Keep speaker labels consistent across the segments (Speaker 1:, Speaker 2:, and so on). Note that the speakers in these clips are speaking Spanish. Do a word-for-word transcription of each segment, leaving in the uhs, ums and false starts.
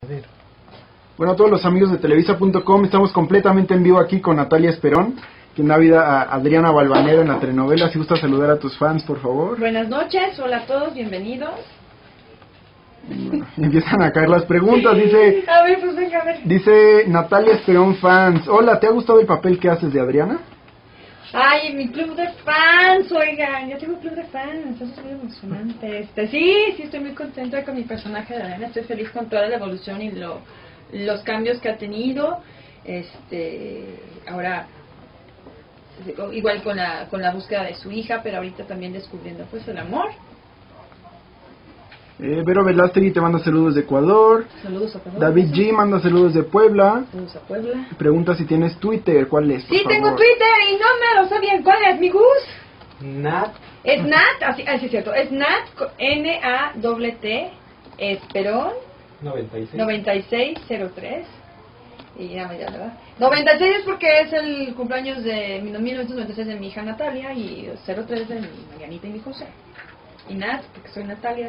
Speaker 1: Bueno, a todos los amigos de Televisa punto com, estamos completamente en vivo aquí con Natalia Esperón, quien da vida a Adriana Valvanera en la telenovela. Si gusta saludar a tus fans, por favor.
Speaker 2: Buenas noches, hola a todos, bienvenidos.
Speaker 1: Bueno, empiezan a caer las preguntas, dice...
Speaker 2: A ver, pues venga, a ver.
Speaker 1: Dice Natalia Esperón Fans, hola, ¿te ha gustado el papel que haces de Adriana?
Speaker 2: Ay, mi club de fans, oigan, ya tengo club de fans, eso es muy emocionante. Este, sí, sí, estoy muy contenta con mi personaje de Adriana, estoy feliz con toda la evolución y lo, los cambios que ha tenido. Este, ahora, igual con la, con la búsqueda de su hija, pero ahorita también descubriendo pues el amor.
Speaker 1: Eh, Vero Velástegui te manda saludos de Ecuador.
Speaker 2: Saludos a Ecuador.
Speaker 1: David G manda saludos de Puebla.
Speaker 2: Saludos a Puebla.
Speaker 1: Pregunta si tienes Twitter, ¿cuál es?
Speaker 2: Sí, tengo Twitter y no me lo sé bien. ¿Cuál es mi Gus?
Speaker 3: Nat.
Speaker 2: Es Nat, así, así es cierto. Es Nat, N A T T, Esperón,
Speaker 3: noventa y seis.
Speaker 2: noventa y seis cero tres. Y ya me ya, ¿verdad? noventa y seis es porque es el cumpleaños de mil novecientos noventa y seis de mi hija Natalia y cero tres de mi Marianita y mi José. Y Nat, porque soy Natalia.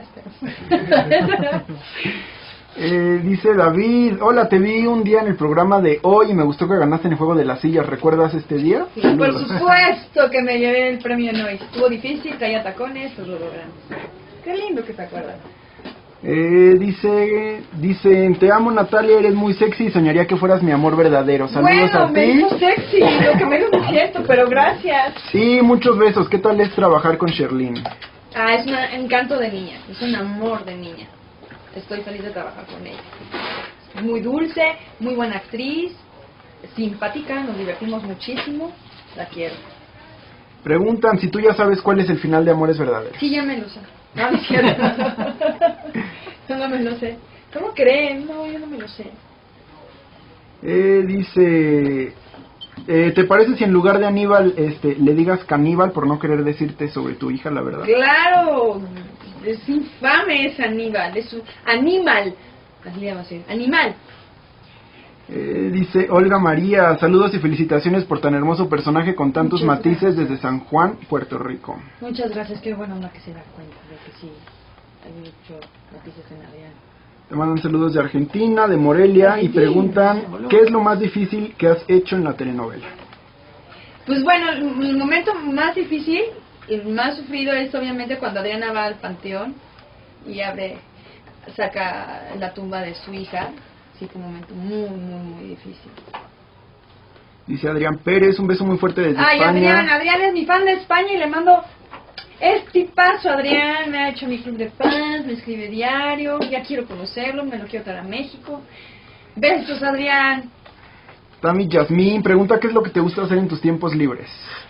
Speaker 1: eh, dice David, hola, te vi un día en el programa de hoy y me gustó que ganaste en el juego de las sillas. ¿Recuerdas este día?
Speaker 2: Sí, por supuesto que me llevé el premio en hoy. Estuvo difícil, traía tacones, pues lo logramos. Qué lindo que te acuerdas.
Speaker 1: Eh, dice, dicen, te amo Natalia, eres muy sexy y soñaría que fueras mi amor verdadero. Saludos
Speaker 2: bueno,
Speaker 1: a ti.
Speaker 2: me hizo sexy, lo que menos es cierto, pero gracias.
Speaker 1: Sí, muchos besos. ¿Qué tal es trabajar con Sherlyn?
Speaker 2: Ah, es un encanto de niña, es un amor de niña. Estoy feliz de trabajar con ella. Es muy dulce, muy buena actriz, simpática, nos divertimos muchísimo, la quiero.
Speaker 1: Preguntan si tú ya sabes cuál es el final de Amores Verdaderos.
Speaker 2: Sí, ya me lo sé. No, no es cierto. Yo no me lo sé. ¿Cómo creen? No, yo no me lo sé.
Speaker 1: Eh, dice, eh, ¿te parece si en lugar de Aníbal este, le digas caníbal por no querer decirte sobre tu hija la verdad?
Speaker 2: Claro, es infame ese Aníbal, es un animal. Así le llaman así, animal.
Speaker 1: Eh, dice Olga María, saludos y felicitaciones por tan hermoso personaje con tantos
Speaker 2: Muchas
Speaker 1: matices
Speaker 2: gracias.
Speaker 1: desde San Juan, Puerto Rico.
Speaker 2: Muchas gracias, qué buena onda que se da cuenta de que sí hay mucho matices en Adrián.
Speaker 1: Te mandan saludos de Argentina, de Morelia
Speaker 2: Ay,
Speaker 1: y preguntan,
Speaker 2: sí,
Speaker 1: ¿qué es lo más difícil que has hecho en la telenovela?
Speaker 2: Pues bueno, el momento más difícil, el más sufrido es obviamente cuando Adriana va al panteón y abre, saca la tumba de su hija. Sí, fue un momento muy, muy, muy difícil.
Speaker 1: Dice Adrián Pérez, un beso muy fuerte desde
Speaker 2: Ay,
Speaker 1: España.
Speaker 2: Adrián, Adrián es mi fan de España y le mando este paso. Adrián me ha hecho mi club de fans, me escribe diario, ya quiero conocerlo, me lo quiero traer a México. Besos, Adrián.
Speaker 1: Tami Yasmín pregunta, ¿qué es lo que te gusta hacer en tus tiempos libres?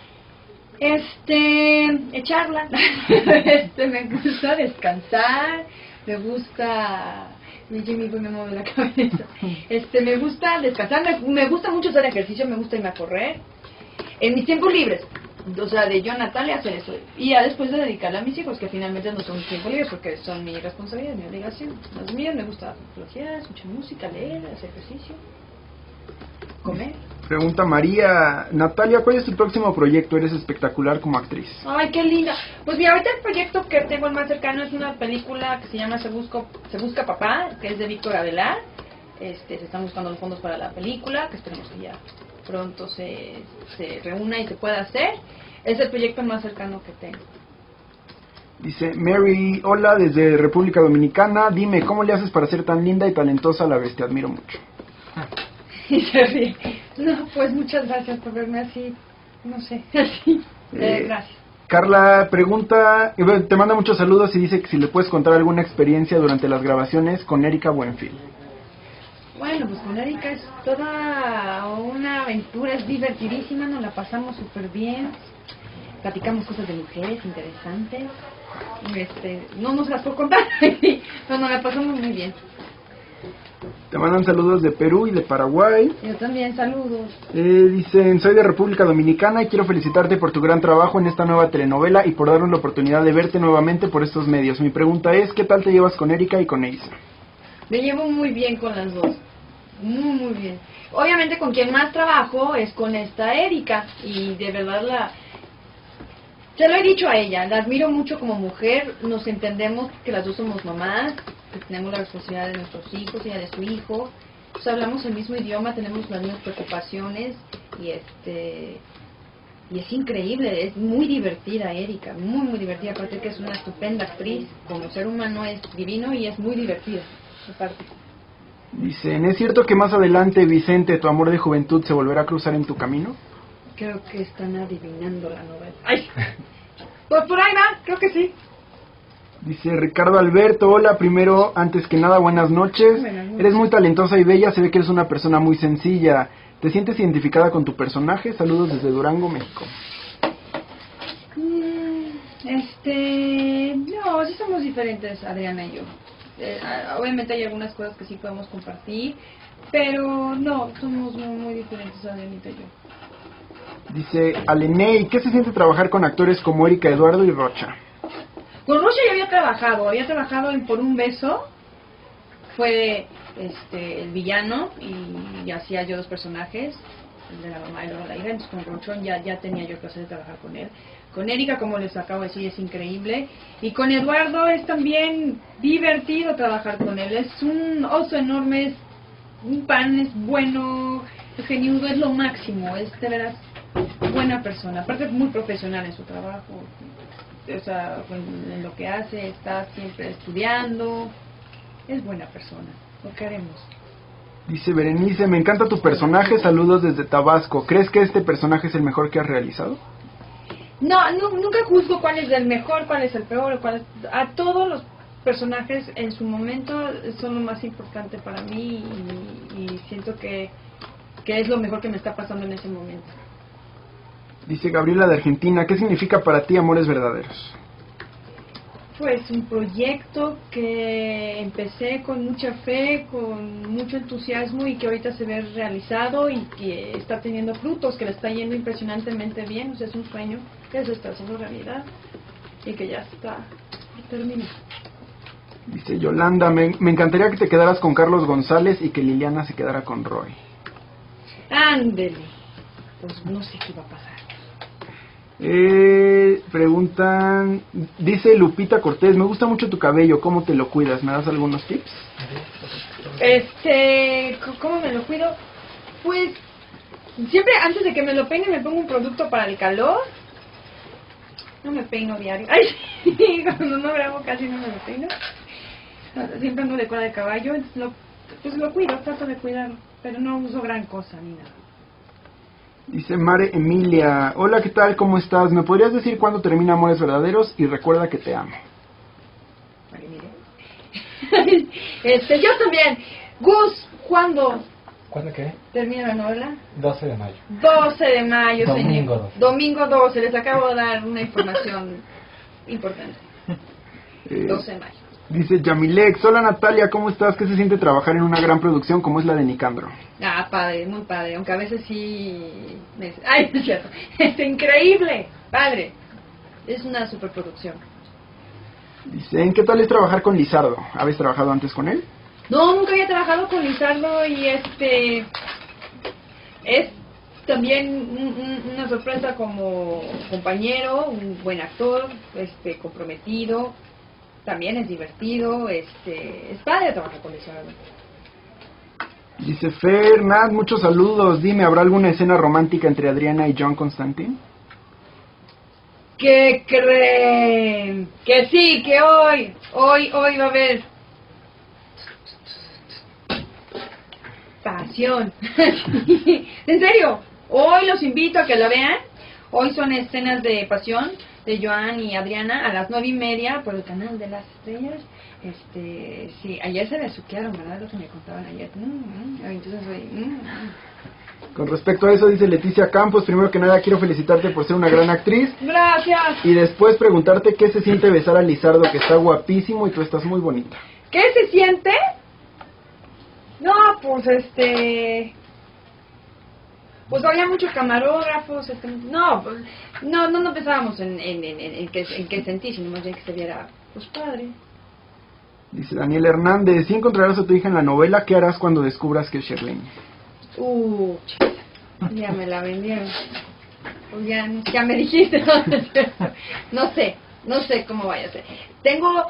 Speaker 2: Este, echarla. este, me gusta descansar, me gusta... Mi Jimmy me mueve la cabeza. Este, me gusta descansar, me, me gusta mucho hacer ejercicio, me gusta irme a correr. En mis tiempos libres, o sea, de yo, Natalia, hacer eso. Y ya después de dedicarle a mis hijos, que finalmente no son mis tiempos libres, porque son mi responsabilidad, mi obligación. Las mías me gusta fotografía, escuchar música, leer, hacer ejercicio, comer.
Speaker 1: Pregunta María, Natalia, ¿cuál es tu próximo proyecto? Eres espectacular como actriz.
Speaker 2: Ay, qué linda. Pues mira, ahorita el proyecto que tengo el más cercano es una película que se llama Se Busca, Se Busca Papá, que es de Víctor Avelar. Este, se están buscando los fondos para la película, que esperemos que ya pronto se, se reúna y se pueda hacer. Es el proyecto más cercano que tengo.
Speaker 1: Dice Mary, hola desde República Dominicana, dime, ¿cómo le haces para ser tan linda y talentosa a la vez? Te admiro mucho.
Speaker 2: Y se ríe. No, pues muchas gracias por verme así, no sé, así. Eh,
Speaker 1: Eh,
Speaker 2: gracias.
Speaker 1: Carla pregunta, eh, bueno, te manda muchos saludos y dice que si le puedes contar alguna experiencia durante las grabaciones con Erika Buenfil.
Speaker 2: Bueno, pues con Erika es toda una aventura, es divertidísima, nos la pasamos súper bien, platicamos cosas de mujeres interesantes, este, no nos las puedo contar, no, nos la pasamos muy bien.
Speaker 1: Te mandan saludos de Perú y de Paraguay.
Speaker 2: Yo también, saludos.
Speaker 1: Eh, dicen, soy de República Dominicana y quiero felicitarte por tu gran trabajo en esta nueva telenovela y por darnos la oportunidad de verte nuevamente por estos medios. Mi pregunta es, ¿qué tal te llevas con Erika y con Eisa?
Speaker 2: Me llevo muy bien con las dos, muy muy bien. Obviamente con quien más trabajo es con esta Erika y de verdad la... Se lo he dicho a ella, la admiro mucho como mujer, nos entendemos que las dos somos mamás, que tenemos la responsabilidad de nuestros hijos y de su hijo. Pues hablamos el mismo idioma, tenemos las mismas preocupaciones y este y es increíble, es muy divertida Erika, muy muy divertida, aparte que es una estupenda actriz, como ser humano es divino y es muy divertida, aparte.
Speaker 1: Dicen, ¿es cierto que más adelante, Vicente, tu amor de juventud se volverá a cruzar en tu camino?
Speaker 2: Creo que están adivinando la novela. ¡Ay! Pues por ahí va, creo que sí.
Speaker 1: Dice Ricardo Alberto, hola, primero, antes que nada, buenas noches.
Speaker 2: Buenas noches.
Speaker 1: Eres muy talentosa y bella, se ve que eres una persona muy sencilla. ¿Te sientes identificada con tu personaje? Saludos desde Durango, México.
Speaker 2: Mm, este... No, sí somos diferentes, Adriana y yo. Eh, obviamente hay algunas cosas que sí podemos compartir, pero no, somos muy, muy diferentes, Adrianita y yo.
Speaker 1: Dice Alenei, ¿qué se siente trabajar con actores como Erika Eduardo y Rocha?
Speaker 2: Con Rocha ya había trabajado, había trabajado en Por un beso, fue este el villano y, y hacía yo dos personajes, el de la mamá y luego la hija, entonces con Rochón ya, ya tenía yo el placer de trabajar con él. Con Erika, como les acabo de decir, es increíble, y con Eduardo es también divertido trabajar con él, es un oso enorme, es un pan, es bueno, es geniudo, es lo máximo, es de veras buena persona, aparte es muy profesional en su trabajo. O sea, en, en lo que hace, está siempre estudiando, es buena persona, lo queremos.
Speaker 1: Dice Berenice, me encanta tu personaje, saludos desde Tabasco. ¿Crees que este personaje es el mejor que has realizado?
Speaker 2: No, no nunca juzgo cuál es el mejor, cuál es el peor, cuál es, a todos los personajes en su momento son lo más importante para mí y, y siento que, que es lo mejor que me está pasando en ese momento.
Speaker 1: Dice Gabriela de Argentina, ¿qué significa para ti Amores Verdaderos?
Speaker 2: Pues un proyecto que empecé con mucha fe, con mucho entusiasmo y que ahorita se ve realizado y que está teniendo frutos, que le está yendo impresionantemente bien. O sea, es un sueño que se está haciendo realidad y que ya está por terminar.
Speaker 1: Dice Yolanda, me, me encantaría que te quedaras con Carlos González y que Liliana se quedara con Roy.
Speaker 2: Ándele, pues no sé qué va a pasar.
Speaker 1: Eh, preguntan, dice Lupita Cortés, me gusta mucho tu cabello, ¿cómo te lo cuidas? ¿Me das algunos tips?
Speaker 2: Este, ¿cómo me lo cuido? Pues, siempre antes de que me lo peine me pongo un producto para el calor. No me peino diario. Ay, cuando no grabo casi no me lo peino. Siempre ando de cola de caballo, entonces lo, pues lo cuido, trato de cuidarlo, pero no uso gran cosa ni nada.
Speaker 1: Dice Mare Emilia, hola, ¿qué tal? ¿Cómo estás? ¿Me podrías decir cuándo termina Amores Verdaderos? Y recuerda que te amo.
Speaker 2: Vale, mire. este, yo también. Gus, ¿cuándo
Speaker 3: ¿Cuándo qué?
Speaker 2: termina la novela?
Speaker 3: doce de mayo.
Speaker 2: doce de mayo,
Speaker 3: Domingo
Speaker 2: señor.
Speaker 3: doce.
Speaker 2: Domingo doce, les acabo de dar una información importante.
Speaker 1: Eh,
Speaker 2: doce de mayo.
Speaker 1: Dice Yamilex, hola Natalia, ¿cómo estás? ¿Qué se siente trabajar en una gran producción como es la de Nicandro?
Speaker 2: Ah, padre, muy padre, aunque a veces sí... Me... Ay, no es cierto. Es increíble, padre. Es una superproducción.
Speaker 1: Dicen, ¿qué tal es trabajar con Lizardo? ¿Habéis trabajado antes con él?
Speaker 2: No, nunca había trabajado con Lizardo y este... Es también un, un, una sorpresa como compañero, un buen actor, este comprometido. También es divertido, este, es padre trabajar con Lizardo.
Speaker 1: Dice Fernand, muchos saludos. Dime, ¿habrá alguna escena romántica entre Adriana y John Constantine?
Speaker 2: ¿Qué creen? Que sí, que hoy, hoy, hoy va a haber pasión. En serio, hoy los invito a que la vean. Hoy son escenas de pasión de Joan y Adriana a las nueve y media por el canal de las estrellas. Este, sí, ayer se besuquearon, ¿verdad? Lo que me contaban ayer. Mm, mm, entonces hoy, mm.
Speaker 1: Con respecto a eso, dice Leticia Campos, primero que nada quiero felicitarte por ser una gran actriz.
Speaker 2: Gracias.
Speaker 1: Y después preguntarte qué se siente besar a Lizardo, que está guapísimo y tú estás muy bonita.
Speaker 2: ¿Qué se siente? No, pues este... Pues había muchos camarógrafos, este, no, pues, no, no, no pensábamos en, en, en, en, en, qué, en qué sentí, sino más bien que se viera, pues padre.
Speaker 1: Dice Daniel Hernández, si encontrarás a tu hija en la novela, ¿qué harás cuando descubras que es Sherlyn?
Speaker 2: Uh, ya me la vendieron. Pues ya, ya me dijiste, no sé, no sé cómo vaya a ser. Tengo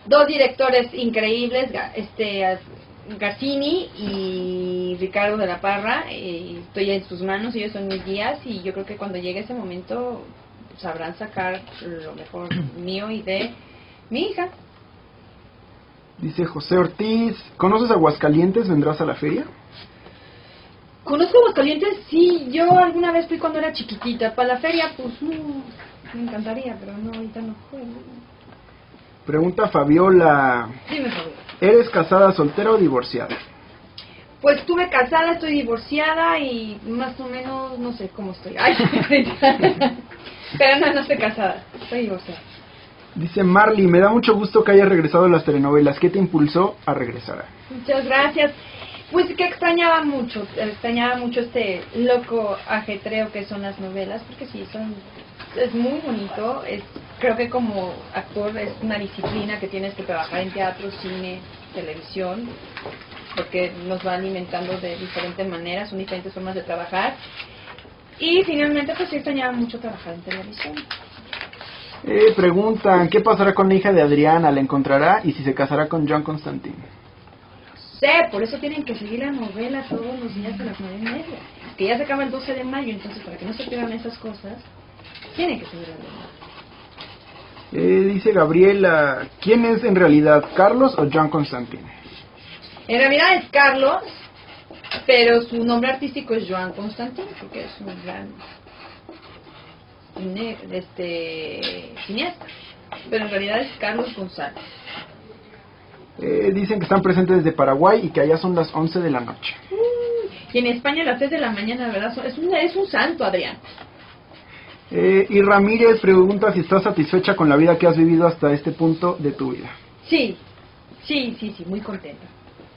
Speaker 2: dos directores increíbles, Ga- este Garcini y Ricardo de la Parra. Eh, estoy en sus manos, ellos son mis guías y yo creo que cuando llegue ese momento sabrán sacar lo mejor mío y de mi hija.
Speaker 1: Dice José Ortiz, ¿conoces Aguascalientes? ¿Vendrás a la feria?
Speaker 2: ¿Conozco Aguascalientes? Sí, yo alguna vez fui cuando era chiquitita. Para la feria, pues no, me encantaría, pero no, ahorita no fue.
Speaker 1: Pregunta Fabiola,
Speaker 2: Dime, Fabio.
Speaker 1: ¿eres casada, soltera o divorciada?
Speaker 2: Pues estuve casada, estoy divorciada y más o menos no sé cómo estoy. Ay, pero no, no estoy casada, estoy divorciada.
Speaker 1: Dice Marley, me da mucho gusto que hayas regresado a las telenovelas. ¿Qué te impulsó a regresar?
Speaker 2: Muchas gracias. Pues que extrañaba mucho, extrañaba mucho este loco ajetreo que son las novelas, porque sí, son, es muy bonito. Es, creo que como actor es una disciplina que tienes que trabajar en teatro, cine, televisión, porque nos va alimentando de diferentes maneras, son diferentes formas de trabajar. Y finalmente pues sí extrañaba mucho trabajar en televisión.
Speaker 1: Eh, preguntan, ¿qué pasará con la hija de Adriana? ¿La encontrará? ¿Y si se casará con John Constantine?
Speaker 2: Sé, por eso tienen que seguir la novela todos los días a las nueve y media. Que ya se acaba el doce de mayo, entonces para que no se pierdan esas cosas, tienen que seguir la novela.
Speaker 1: Eh, dice Gabriela, ¿quién es en realidad, Carlos o John Constantine?
Speaker 2: En realidad es Carlos, pero su nombre artístico es Joan Constantine, porque es un gran cine- este, cineasta. Pero en realidad es Carlos González.
Speaker 1: Eh, dicen que están presentes desde Paraguay y que allá son las once de la noche.
Speaker 2: Y en España a las seis de la mañana, ¿verdad? Es un, es un santo, Adrián.
Speaker 1: Eh, y Ramírez pregunta si estás satisfecha con la vida que has vivido hasta este punto de tu vida.
Speaker 2: Sí, sí, sí, sí, muy contenta.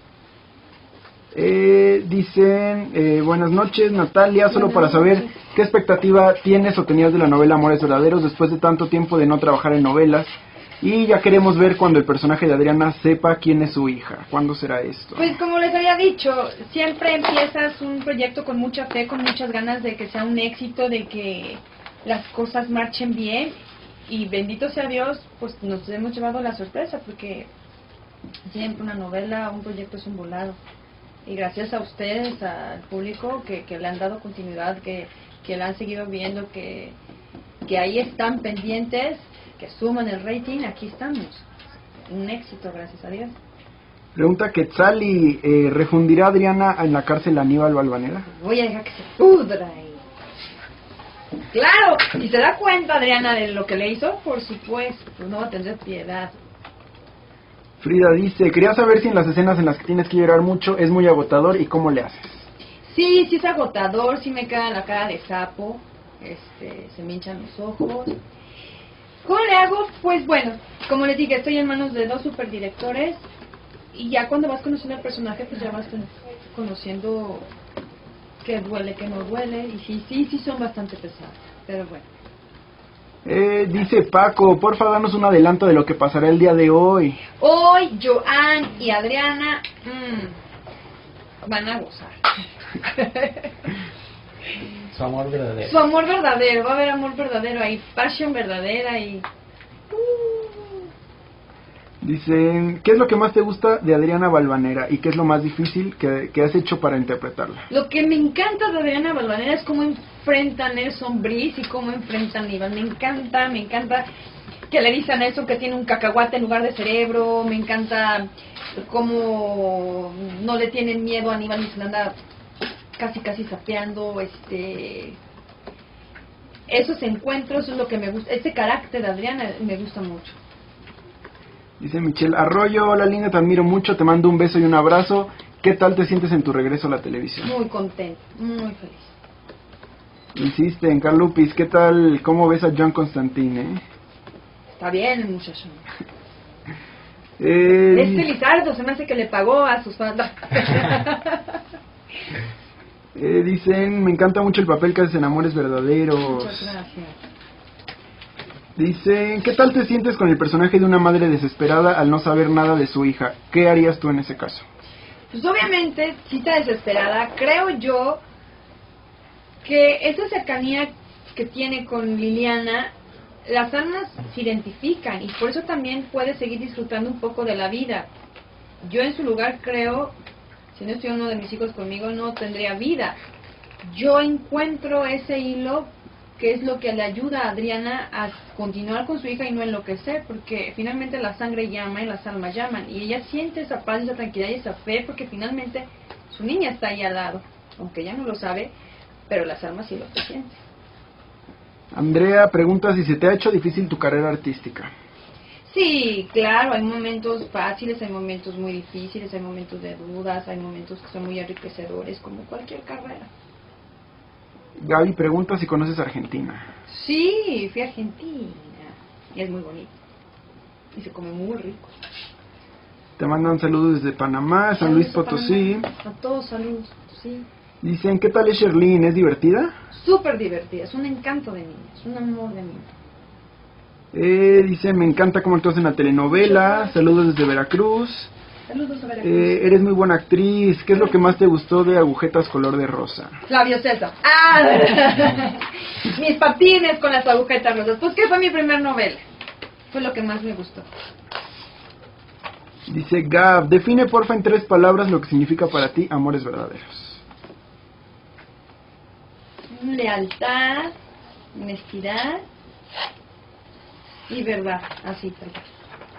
Speaker 1: Eh, dicen, eh, buenas noches Natalia, solo para saber qué expectativa tienes o tenías de la novela Amores Verdaderos después de tanto tiempo de no trabajar en novelas. Y ya queremos ver cuando el personaje de Adriana sepa quién es su hija. ¿Cuándo será esto?
Speaker 2: Pues como les había dicho, siempre empiezas un proyecto con mucha fe, con muchas ganas de que sea un éxito, de que las cosas marchen bien. Y bendito sea Dios, pues nos hemos llevado la sorpresa, porque siempre una novela, un proyecto es un volado. Y gracias a ustedes, al público que, que le han dado continuidad, que, que la han seguido viendo, que, que ahí están pendientes, que suman el rating, aquí estamos. Un éxito, gracias a Dios.
Speaker 1: Pregunta Quetzali, eh, ¿refundirá Adriana en la cárcel a Aníbal Valvanera?
Speaker 2: Voy a dejar que se pudra ahí. Claro, si se da cuenta Adriana de lo que le hizo, por supuesto, pues no va a tener piedad.
Speaker 1: Frida dice, quería saber si en las escenas en las que tienes que llorar mucho es muy agotador y cómo le haces.
Speaker 2: Sí, sí es agotador, sí me queda la cara de sapo, este, se me hinchan los ojos. ¿Cómo le hago? Pues bueno, como les dije, estoy en manos de dos superdirectores y ya cuando vas conociendo al personaje, pues ya vas conociendo qué duele, qué no duele, y sí, sí, sí son bastante pesados, pero bueno.
Speaker 1: Eh, dice Paco, porfa danos un adelanto de lo que pasará el día de hoy.
Speaker 2: Hoy Joan y Adriana mmm, van a gozar.
Speaker 3: Su amor verdadero.
Speaker 2: Su amor verdadero, va a haber amor verdadero ahí, pasión verdadera y...
Speaker 1: Dicen, ¿qué es lo que más te gusta de Adriana Valvanera y qué es lo más difícil que, que has hecho para interpretarla?
Speaker 2: Lo que me encanta de Adriana Valvanera es cómo enfrenta a Nelson Brice y cómo enfrenta a Aníbal. Me encanta, me encanta que le dicen a Nelson que tiene un cacahuate en lugar de cerebro. Me encanta cómo no le tienen miedo a Aníbal y se le anda casi casi sapeando. Este, esos encuentros es lo que me gusta. Ese carácter de Adriana me gusta mucho.
Speaker 1: Dice Michelle Arroyo, hola linda, te admiro mucho, te mando un beso y un abrazo. ¿Qué tal te sientes en tu regreso a la televisión?
Speaker 2: Muy contenta, muy feliz.
Speaker 1: Insiste en Carlupis, ¿qué tal? ¿Cómo ves a John Constantine? Eh?
Speaker 2: Está bien el muchacho.
Speaker 1: Eh,
Speaker 2: Es Felizardo, se me hace que le pagó a sus fans.
Speaker 1: eh, dicen, me encanta mucho el papel que haces en Amores Verdaderos.
Speaker 2: Muchas gracias.
Speaker 1: Dicen, ¿qué tal te sientes con el personaje de una madre desesperada al no saber nada de su hija? ¿Qué harías tú en ese caso?
Speaker 2: Pues obviamente, si está desesperada, creo yo que esa cercanía que tiene con Liliana las almas se identifican y por eso también puedes seguir disfrutando un poco de la vida. Yo en su lugar creo, si no estuviera uno de mis hijos conmigo, no tendría vida. Yo encuentro ese hilo que es lo que le ayuda a Adriana a continuar con su hija y no enloquecer, porque finalmente la sangre llama y las almas llaman, y ella siente esa paz, esa tranquilidad y esa fe, porque finalmente su niña está ahí al lado, aunque ella no lo sabe, pero las almas sí lo sienten.
Speaker 1: Andrea pregunta si se te ha hecho difícil tu carrera artística.
Speaker 2: Sí, claro, hay momentos fáciles, hay momentos muy difíciles, hay momentos de dudas, hay momentos que son muy enriquecedores, como cualquier carrera.
Speaker 1: Gaby pregunta si conoces Argentina.
Speaker 2: Sí, fui a Argentina y es muy bonito y se come muy rico.
Speaker 1: Te mandan saludos desde Panamá, San Luis Potosí.
Speaker 2: A todos saludos, sí.
Speaker 1: Dicen, ¿qué tal es Sherlyn? ¿Es divertida?
Speaker 2: Súper divertida, es un encanto de niña, es un amor de niña.
Speaker 1: Eh, dice, me encanta cómo actúas en la telenovela. Saludos desde Veracruz.
Speaker 2: Saludos a Veracruz.
Speaker 1: Eh, eres muy buena actriz. ¿Qué es lo que más te gustó de Agujetas Color de Rosa?
Speaker 2: Flavio César. ¡Ah! Mis patines con las agujetas rosas. Pues que fue mi primer novela. Fue lo que más me gustó.
Speaker 1: Dice Gab, define porfa en tres palabras lo que significa para ti amores verdaderos.
Speaker 2: Lealtad, honestidad y verdad. Así, tal vez.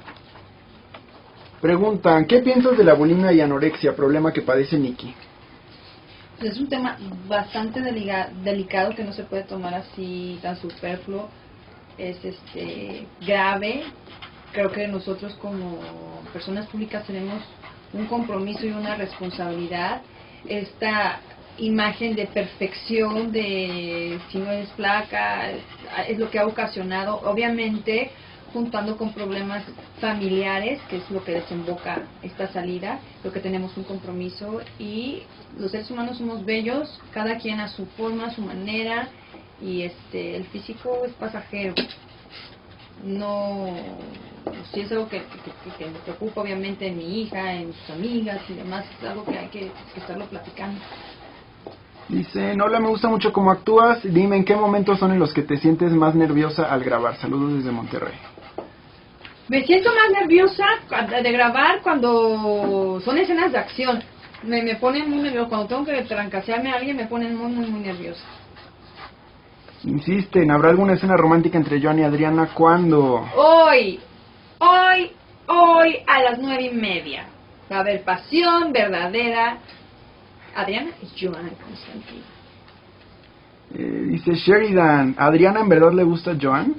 Speaker 1: Preguntan, ¿qué piensas de la bulimia y anorexia, problema que padece Nikki?
Speaker 2: Es un tema bastante deliga, delicado que no se puede tomar así tan superfluo. Es este grave. Creo que nosotros como personas públicas tenemos un compromiso y una responsabilidad. Esta imagen de perfección, de si no es flaca, es, es lo que ha ocasionado, obviamente juntando con problemas familiares, que es lo que desemboca esta salida, lo que tenemos un compromiso, y los seres humanos somos bellos, cada quien a su forma, a su manera, y este el físico es pasajero. No, si es algo que, que, que me preocupa obviamente en mi hija, en sus amigas y demás, es algo que hay que, que estarlo platicando.
Speaker 1: Dice, hola, me gusta mucho cómo actúas, dime en qué momentos son en los que te sientes más nerviosa al grabar. Saludos desde Monterrey.
Speaker 2: Me siento más nerviosa de grabar cuando son escenas de acción. Me, me ponen muy nerviosa. Cuando tengo que trancasearme a alguien me ponen muy, muy, muy nerviosa.
Speaker 1: Insisten, ¿habrá alguna escena romántica entre Joan y Adriana? ¿Cuándo?
Speaker 2: Hoy, hoy, hoy a las nueve y media. Va a haber pasión verdadera. Adriana y Joan Constantino.
Speaker 1: Eh, dice Sheridan, ¿a Adriana en verdad le gusta Joan?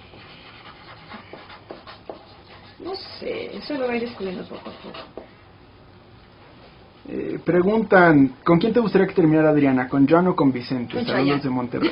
Speaker 2: No sé, eso lo voy descubriendo poco a poco.
Speaker 1: Eh, preguntan, ¿con quién te gustaría que terminara Adriana? ¿Con Joan o con Vicente?
Speaker 2: Con
Speaker 1: Saludos
Speaker 2: Chayanne.
Speaker 1: de Monterrey.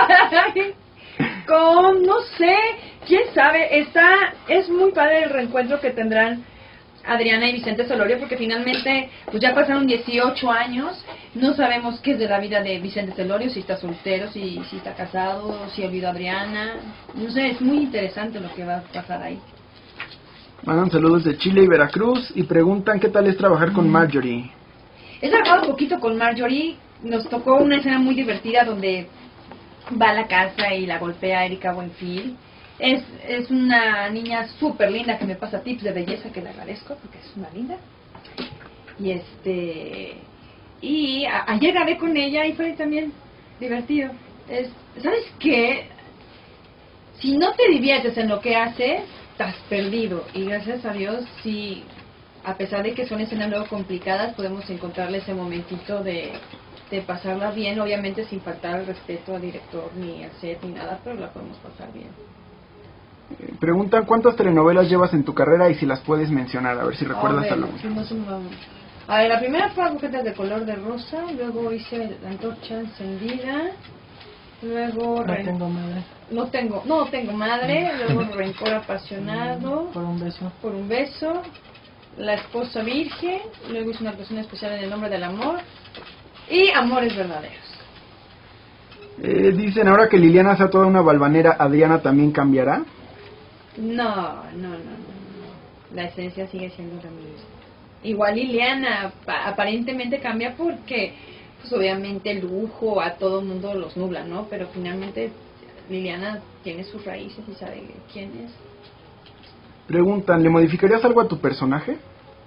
Speaker 2: Con, no sé, quién sabe, está, es muy padre el reencuentro que tendrán Adriana y Vicente Solorio, porque finalmente pues ya pasaron dieciocho años, no sabemos qué es de la vida de Vicente Solorio, si está soltero, si, si está casado, si olvidó a Adriana, no sé, es muy interesante lo que va a pasar ahí.
Speaker 1: Mandan saludos de Chile y Veracruz y preguntan qué tal es trabajar con Marjorie.
Speaker 2: He trabajado un poquito con Marjorie, nos tocó una escena muy divertida donde va a la casa y la golpea a Erika Buenfil. Es, es una niña súper linda que me pasa tips de belleza que le agradezco porque es una linda. Y este y a, ayer grabé con ella y fue también divertido. Es, ¿sabes qué? Si no te diviertes en lo que haces, estás perdido. Y gracias a Dios, sí, a pesar de que son escenas luego complicadas, podemos encontrarle ese momentito de, de pasarla bien, obviamente sin faltar al respeto al director ni al set ni nada, pero la podemos pasar bien.
Speaker 1: Eh, preguntan cuántas telenovelas llevas en tu carrera y si las puedes mencionar, a ver si recuerdas
Speaker 2: A ver,
Speaker 1: alguna.
Speaker 2: si no se me va- A ver, la primera fue Agujetas de Color de Rosa, luego hice La Antorcha Encendida, luego...
Speaker 3: No
Speaker 2: Re-
Speaker 3: tengo madre.
Speaker 2: No tengo, no tengo madre, luego Rencor Apasionado,
Speaker 3: Por un beso.
Speaker 2: Por un beso, La Esposa Virgen, luego hice una actuación especial en El Nombre del Amor y Amores Verdaderos.
Speaker 1: Eh, dicen, ahora que Liliana sea toda una balvanera, ¿Adriana también cambiará?
Speaker 2: No, no, no, no, no. La esencia sigue siendo la misma. Igual Liliana pa- aparentemente cambia porque, pues obviamente el lujo a todo el mundo los nubla, ¿no? Pero finalmente Liliana tiene sus raíces y sabe quién es.
Speaker 1: Preguntan, ¿le modificarías algo a tu personaje?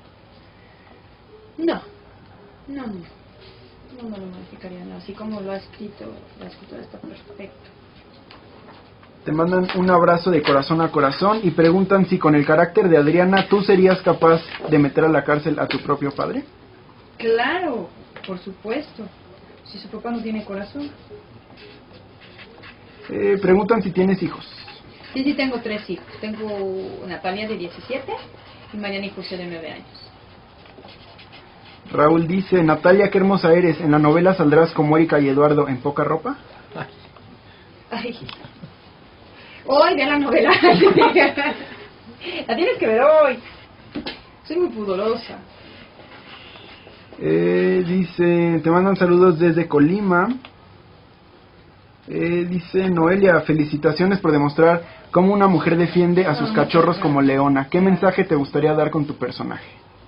Speaker 2: No, no, no, no, no lo modificaría, no. Así como lo ha escrito, la escritura está perfecto.
Speaker 1: Te mandan un abrazo de corazón a corazón y preguntan si con el carácter de Adriana tú serías capaz de meter a la cárcel a tu propio padre.
Speaker 2: Claro, por supuesto, si su papá no tiene corazón.
Speaker 1: Eh, preguntan si tienes hijos.
Speaker 2: Sí, sí, tengo tres hijos. Tengo Natalia de diecisiete y Mariana y José de nueve años.
Speaker 1: Raúl dice, Natalia, qué hermosa eres. ¿En la novela saldrás como Erika y Eduardo en poca ropa?
Speaker 2: Ay. Hoy ve la novela. La tienes que ver hoy. Soy muy pudorosa.
Speaker 1: Eh, dice, te mandan saludos desde Colima. Eh, dice Noelia, felicitaciones por demostrar cómo una mujer defiende a sus
Speaker 2: Oh,
Speaker 1: cachorros como Leona. ¿Qué mensaje te gustaría dar con tu personaje?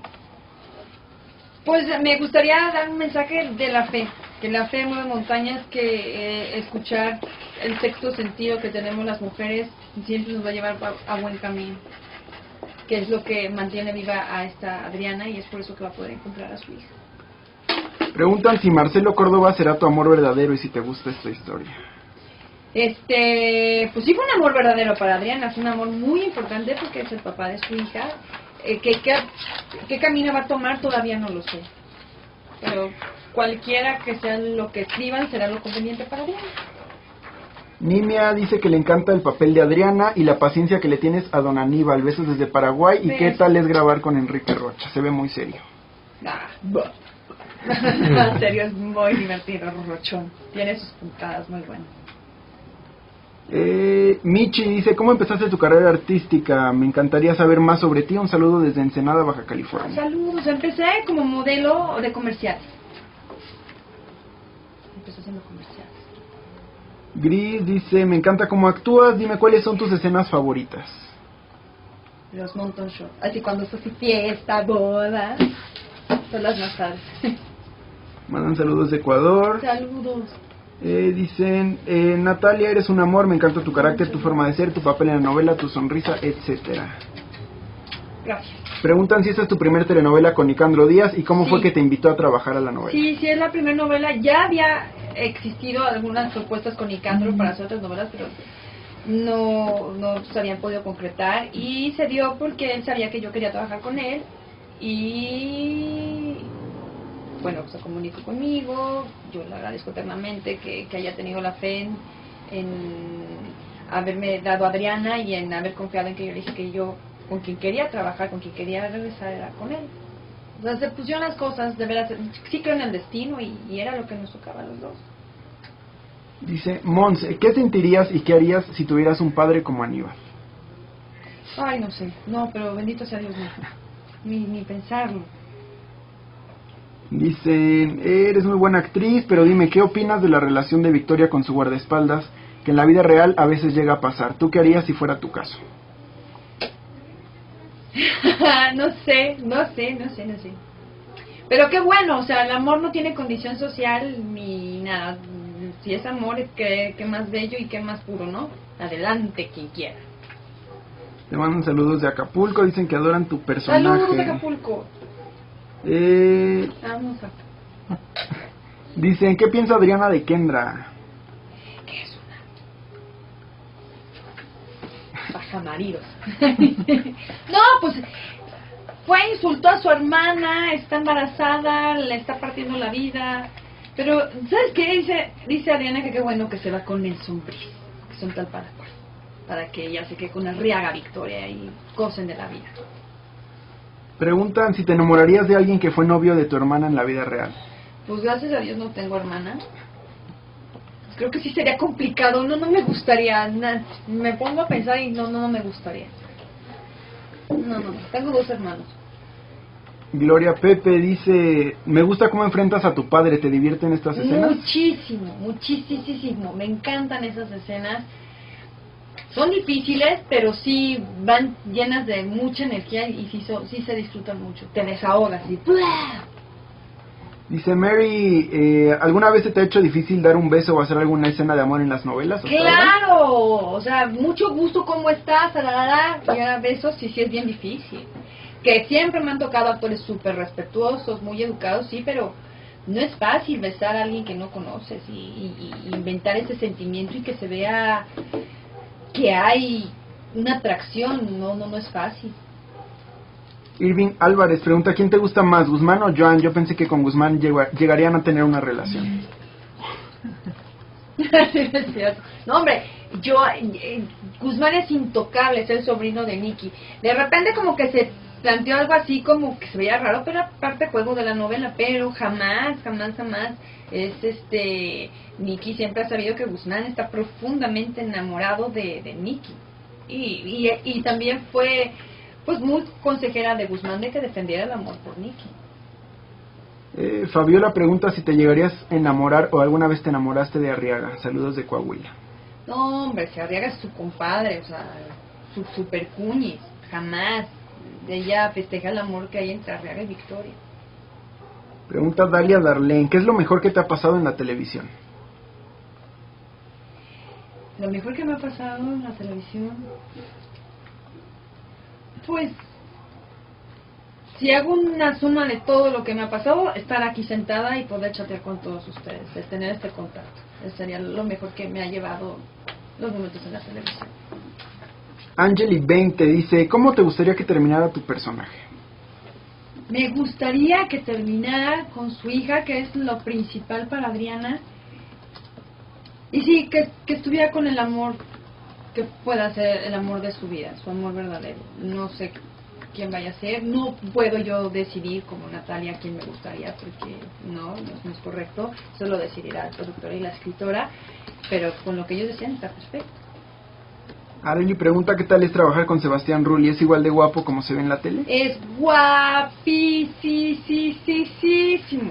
Speaker 2: Pues me gustaría dar un mensaje de la fe, que la fe mueve montañas, que eh, escuchar el sexto sentido que tenemos las mujeres siempre nos va a llevar a, a buen camino, que es lo que mantiene viva a esta Adriana y es por eso que va a poder encontrar a su hija.
Speaker 1: Preguntan si Marcelo Córdoba será tu amor verdadero y si te gusta esta historia.
Speaker 2: Este, pues sí fue un amor verdadero para Adriana, fue un amor muy importante porque es el papá de su hija. Eh, ¿qué, qué, ¿Qué camino va a tomar? Todavía no lo sé. Pero cualquiera que sea lo que escriban será lo conveniente para Adriana.
Speaker 1: Nimia dice que le encanta el papel de Adriana y la paciencia que le tienes a don Aníbal. Besos desde Paraguay. ¿Y qué tal es grabar con Enrique Rocha? Se ve muy serio.
Speaker 2: Ah, en serio, es muy divertido, Rochón. Tiene sus puntadas muy buenas.
Speaker 1: Eh, Michi dice, ¿cómo empezaste tu carrera artística? Me encantaría saber más sobre ti. Un saludo desde Ensenada, Baja California.
Speaker 2: Saludos, empecé como modelo de comerciales. Empecé haciendo comerciales.
Speaker 1: Gris dice, me encanta cómo actúas. Dime cuáles son tus escenas favoritas.
Speaker 2: Los Mountain Show. Así cuando es así fiesta, boda. Son las más tardes.
Speaker 1: Mandan saludos de Ecuador.
Speaker 2: Saludos.
Speaker 1: Eh, dicen, eh, Natalia, eres un amor, me encanta tu carácter, tu forma de ser, tu papel en la novela, tu sonrisa, etcétera.
Speaker 2: Gracias.
Speaker 1: Preguntan si esta es tu primer telenovela con Nicandro Díaz y cómo
Speaker 2: Sí.
Speaker 1: fue que te invitó a trabajar a la novela.
Speaker 2: Sí, sí, es la primera novela. Ya había existido algunas propuestas con Nicandro mm. para hacer otras novelas, pero no, no se habían podido concretar. Y se dio porque él sabía que yo quería trabajar con él. Y bueno, se comunicó conmigo. Yo le agradezco eternamente que, que haya tenido la fe en, en haberme dado a Adriana y en haber confiado en que yo le dije que yo con quien quería trabajar, con quien quería regresar era con él. O sea, se pusieron las cosas, de veras, sí creo en el destino y, y era lo que nos tocaba a los dos.
Speaker 1: Dice, Mons, ¿qué sentirías y qué harías si tuvieras un padre como Aníbal?
Speaker 2: Ay, no sé, no, pero bendito sea Dios, no. Ni, ni pensarlo.
Speaker 1: Dicen, eres muy buena actriz, pero dime, ¿qué opinas de la relación de Victoria con su guardaespaldas? Que en la vida real a veces llega a pasar. ¿Tú qué harías si fuera tu caso?
Speaker 2: no sé, no sé, no sé, no sé. Pero qué bueno, o sea, el amor no tiene condición social ni nada. Si es amor, qué, qué más bello y qué más puro, ¿no? Adelante, quien quiera.
Speaker 1: Te mandan saludos de Acapulco, dicen que adoran tu personaje.
Speaker 2: Saludos de Acapulco.
Speaker 1: Eh,
Speaker 2: Vamos a...
Speaker 1: Dicen, ¿qué piensa Adriana de Kendra?
Speaker 2: ¿Qué es una? Bajamaridos. No, pues fue, insultó a su hermana, está embarazada, le está partiendo la vida. Pero, ¿sabes qué? Dice, dice Adriana que qué bueno que se va con Nelson Brice, que son tal para cual, para que ella se quede con Arriaga Victoria y gocen de la vida.
Speaker 1: Preguntan si te enamorarías de alguien que fue novio de tu hermana en la vida real.
Speaker 2: Pues gracias a Dios no tengo hermana. Pues creo que sí sería complicado, no, no me gustaría, na, me pongo a pensar y no, no, no me gustaría. No, no, no, tengo dos hermanos.
Speaker 1: Gloria Pepe dice, me gusta cómo enfrentas a tu padre, ¿te divierten estas escenas?
Speaker 2: Muchísimo, muchísimo, me encantan esas escenas. Son difíciles, pero sí van llenas de mucha energía y sí, so, sí se disfrutan mucho. Te desahogas y ¡buah!
Speaker 1: Dice Mary, eh, ¿alguna vez se te ha hecho difícil dar un beso o hacer alguna escena de amor en las novelas?
Speaker 2: ¡Claro! O sea, mucho gusto, ¿cómo estás? Alalala, y a besos, sí, sí es bien difícil. Que siempre me han tocado actores súper respetuosos, muy educados, sí, pero no es fácil besar a alguien que no conoces y, y, y inventar ese sentimiento y que se vea que hay una atracción, no, no, no es fácil.
Speaker 1: Irving Álvarez pregunta, ¿quién te gusta más, Guzmán o Joan? Yo pensé que con Guzmán llega, llegarían a tener una relación.
Speaker 2: No, hombre, yo eh, Guzmán es intocable, es el sobrino de Nicky. De repente como que se planteó algo así como que se veía raro, pero aparte juego de la novela, pero jamás, jamás, jamás es este Nicky siempre ha sabido que Guzmán está profundamente enamorado de, de Nicky. Y, y, y también fue pues muy consejera de Guzmán de que defendiera el amor por Nicky.
Speaker 1: Eh, Fabiola pregunta si te llegarías a enamorar o alguna vez te enamoraste de Arriaga. Saludos de Coahuila.
Speaker 2: No, hombre, si Arriaga es su compadre, o sea, su super cuñis, jamás. Ella festeja el amor que hay entre Arriaga y Victoria.
Speaker 1: Pregunta Dalia Darlene, ¿qué es lo mejor que te ha pasado en la televisión?
Speaker 2: Lo mejor que me ha pasado en la televisión, pues, si hago una suma de todo lo que me ha pasado, estar aquí sentada y poder chatear con todos ustedes, de tener este contacto. Eso sería lo mejor que me ha llevado los momentos en la televisión.
Speaker 1: Angeli veinte dice, ¿cómo te gustaría que terminara tu personaje?
Speaker 2: Me gustaría que terminara con su hija, que es lo principal para Adriana. Y sí, que, que estuviera con el amor que pueda ser el amor de su vida, su amor verdadero. No sé quién vaya a ser, no puedo yo decidir como Natalia quién me gustaría, porque no, no, no es correcto, eso lo decidirá el productor y la escritora, pero con lo que ellos decían está perfecto.
Speaker 1: Arely pregunta qué tal es trabajar con Sebastián Rulli, ¿es igual de guapo como se ve en la tele?
Speaker 2: Es guapísimo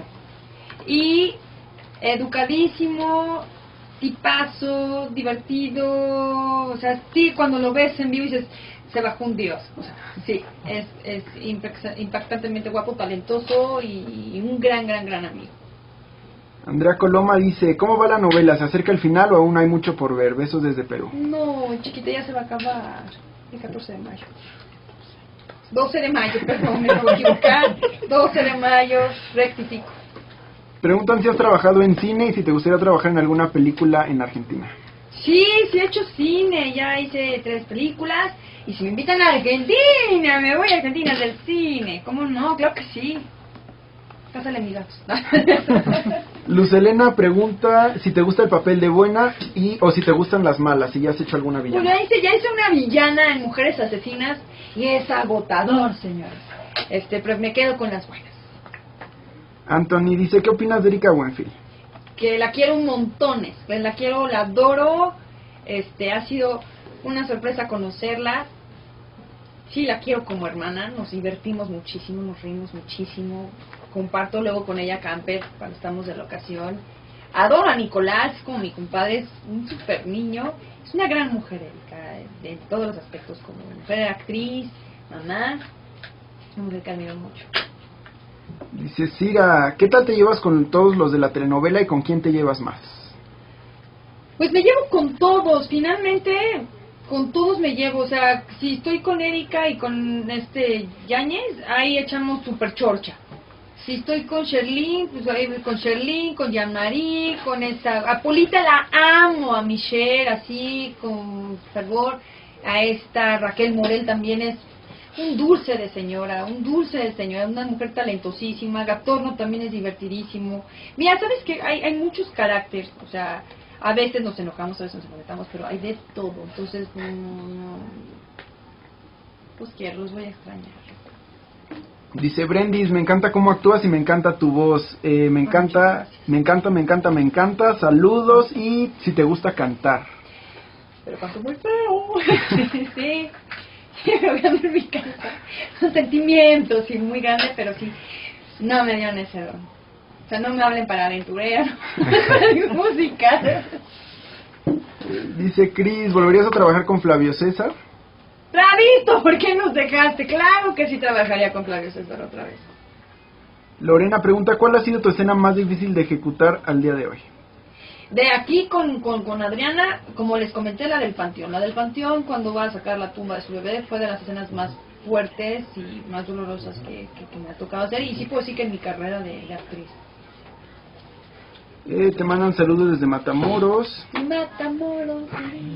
Speaker 2: y educadísimo, tipazo, divertido, o sea, sí, cuando lo ves en vivo dices, se bajó un dios, o sea, sí, es, es impactantemente guapo, talentoso y, y un gran, gran, gran amigo.
Speaker 1: Andrea Coloma dice, ¿cómo va la novela? ¿Se acerca el final o aún hay mucho por ver? Besos desde Perú.
Speaker 2: No, chiquita, ya se va a acabar el catorce de mayo. doce de mayo, perdón, me acabo de equivocar. doce de mayo, rectifico.
Speaker 1: Preguntan si has trabajado en cine y si te gustaría trabajar en alguna película en Argentina.
Speaker 2: Sí, sí he hecho cine, ya hice tres películas. Y si me invitan a Argentina, me voy a Argentina del cine. ¿Cómo no? Claro que sí. Pásale mis datos.
Speaker 1: Luz Elena pregunta si te gusta el papel de buena y o si te gustan las malas, si ya has hecho alguna villana.
Speaker 2: Bueno, hice, ya hice una villana en Mujeres Asesinas y es agotador, señores. Este, pero me quedo con las buenas.
Speaker 1: Anthony dice, ¿qué opinas de Erika Buenfil?
Speaker 2: Que la quiero un montones, que la quiero, la adoro. Este, ha sido una sorpresa conocerla. Sí, la quiero como hermana, nos divertimos muchísimo, nos reímos muchísimo. Comparto luego con ella camper cuando estamos de locación. Adoro a Nicolás, como mi compadre, es un super niño. Es una gran mujer, Erika, de todos los aspectos, como mujer, actriz, mamá. Una mujer que admiro mucho.
Speaker 1: Dice Cira, ¿qué tal te llevas con todos los de la telenovela y con quién te llevas más?
Speaker 2: Pues me llevo con todos, finalmente con todos me llevo, o sea, si estoy con Erika y con este Yáñez, ahí echamos super chorcha. Si estoy con Sherlyn, pues ahí voy con Sherlyn, con Jean-Marie, con esta... A Polita la amo, a Michelle, así, con fervor. A esta Raquel Morel también es un dulce de señora, un dulce de señora, una mujer talentosísima. Gatorno también es divertidísimo. Mira, ¿sabes qué? Hay, hay muchos caracteres, o sea, a veces nos enojamos, a veces nos molestamos, pero hay de todo. Entonces, no, no, pues quiero, los voy a extrañar.
Speaker 1: Dice Brendis, me encanta cómo actúas y me encanta tu voz. Eh, me encanta, me encanta, me encanta, me encanta. Saludos y si te gusta cantar.
Speaker 2: Pero canto muy feo. Sí, sí, me voy a ver mi casa. Son sentimientos, sí, muy grandes, pero sí, no me dieron ese don. O sea, no me hablen para aventurera, no para música.
Speaker 1: Dice Cris, ¿volverías a trabajar con Flavio César?
Speaker 2: Bravito, ¿por qué nos dejaste? Claro que sí trabajaría con Flavio César otra vez.
Speaker 1: Lorena pregunta, ¿cuál ha sido tu escena más difícil de ejecutar al día de hoy?
Speaker 2: De aquí con, con, con Adriana, como les comenté, la del panteón. La del panteón, cuando va a sacar la tumba de su bebé, fue de las escenas más fuertes y más dolorosas que, que, que me ha tocado hacer. Y sí puedo decir que en mi carrera de, de actriz.
Speaker 1: Eh, te mandan saludos desde Matamoros.
Speaker 2: Matamoros.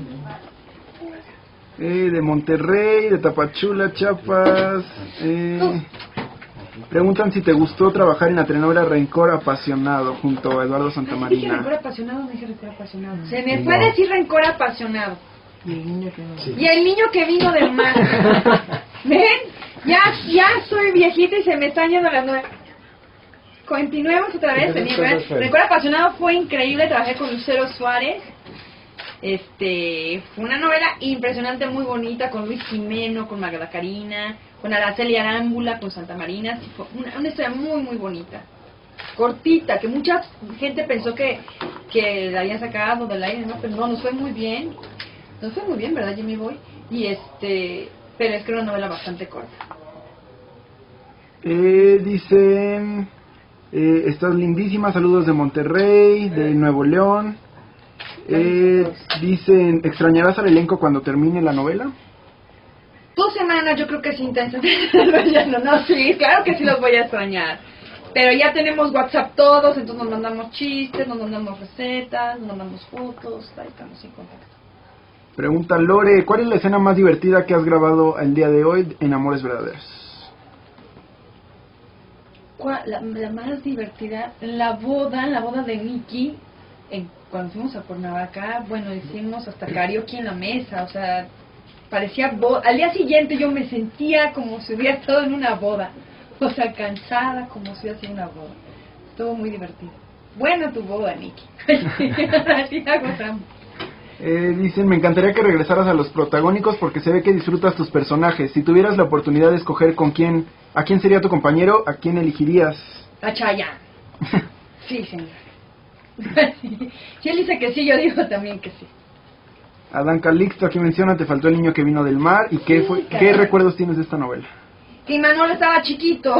Speaker 1: Eh, de Monterrey, de Tapachula, Chiapas. Eh, preguntan si te gustó trabajar en la telenovela Rencor Apasionado junto a Eduardo Santamarina.
Speaker 2: Dije Rencor Apasionado, no dije Rencor Apasionado. Se me fue a decir Rencor Apasionado.
Speaker 3: Y el niño que no. Sí.
Speaker 2: Y el niño que vino del mar. ¿Ven? Ya, ya soy viejita y se me están yendo las nueve. Continuemos otra vez. Rencor Apasionado fue increíble. Trabajé con Lucero Suárez. Este, fue una novela impresionante, muy bonita, con Luis Jimeno, con Magda Karina, con Araceli Arámbula, con Santa Marina. Sí, fue una, una historia muy, muy bonita. Cortita, que mucha gente pensó que, que la habían sacado del aire, ¿no? Pero no, nos fue muy bien. Nos fue muy bien, ¿verdad, Jimmy Boy? Y este, pero es que era una novela bastante corta.
Speaker 1: Eh, dicen, eh, estás lindísima, saludos de Monterrey, de Nuevo León. Eh, dicen, ¿extrañarás al elenco cuando termine la novela?
Speaker 2: Dos semanas yo creo que es intensa. no, no, sí, claro que sí los voy a extrañar. Pero ya tenemos WhatsApp todos, entonces nos mandamos chistes, nos mandamos recetas, nos mandamos fotos, ahí estamos en contacto.
Speaker 1: Pregunta Lore, ¿cuál es la escena más divertida que has grabado el día de hoy en Amores Verdaderos?
Speaker 2: ¿Cuál? La, la más divertida, la boda, la boda de Miki. En, cuando fuimos a Cuernavaca, bueno, hicimos hasta karaoke en la mesa, o sea, parecía boda. Al día siguiente yo me sentía como si hubiera estado en una boda, o sea, cansada como si hubiera sido una boda. Estuvo muy divertido. Buena tu boda, Nikki. Así la gozamos.
Speaker 1: Eh, dicen, me encantaría que regresaras a los protagónicos porque se ve que disfrutas tus personajes. Si tuvieras la oportunidad de escoger con quién, a quién sería tu compañero, ¿a quién elegirías?
Speaker 2: A Chayanne. Sí, señor. Si él dice que sí, yo digo también que sí.
Speaker 1: Adán Calixto aquí menciona, te faltó el niño que vino del mar. ¿Y qué,
Speaker 2: Sí,
Speaker 1: fue,
Speaker 2: caray.
Speaker 1: qué recuerdos tienes de esta novela?
Speaker 2: Que Imanol estaba chiquito.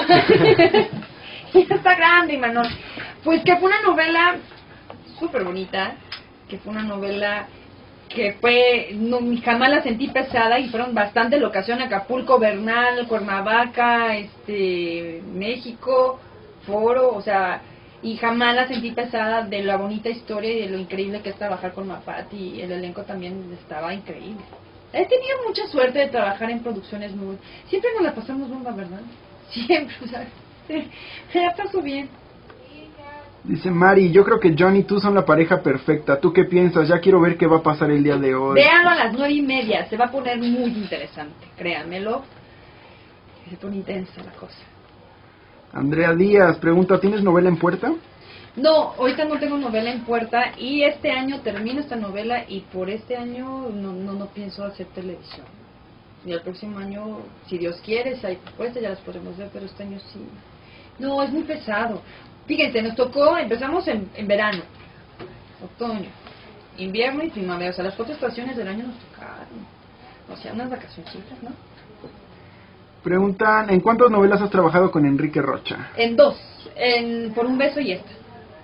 Speaker 2: Ya está grande, Imanol. Pues que fue una novela súper bonita, que fue una novela que fue, no, jamás la sentí pesada y fueron bastante locación, Acapulco, Bernal, Cuernavaca, este, México, Foro, o sea, y jamás la sentí pesada de la bonita historia y de lo increíble que es trabajar con Mafat, y el elenco también estaba increíble. He tenido mucha suerte de trabajar en producciones muy... Siempre nos la pasamos bomba, ¿verdad? Siempre, o sea, se la paso bien.
Speaker 1: Dice Mari, yo creo que John y tú son la pareja perfecta. ¿Tú qué piensas? Ya quiero ver qué va a pasar el día de hoy.
Speaker 2: Véanlo a las nueve y media, se va a poner muy interesante, créanmelo. Se pone intensa la cosa.
Speaker 1: Andrea Díaz pregunta, ¿tienes novela en puerta?
Speaker 2: No, ahorita no tengo novela en puerta y este año termino esta novela y por este año no, no, no pienso hacer televisión. Y el próximo año, si Dios quiere, si hay propuestas ya las podemos ver, pero este año sí. No, es muy pesado. Fíjense, nos tocó, empezamos en, en verano, otoño, invierno y primavera, o sea, las cuatro estaciones del año nos tocaron. O sea, unas vacacioncitas, ¿no?
Speaker 1: Preguntan, ¿en cuántas novelas has trabajado con Enrique Rocha?
Speaker 2: En dos, en Por un beso y esta.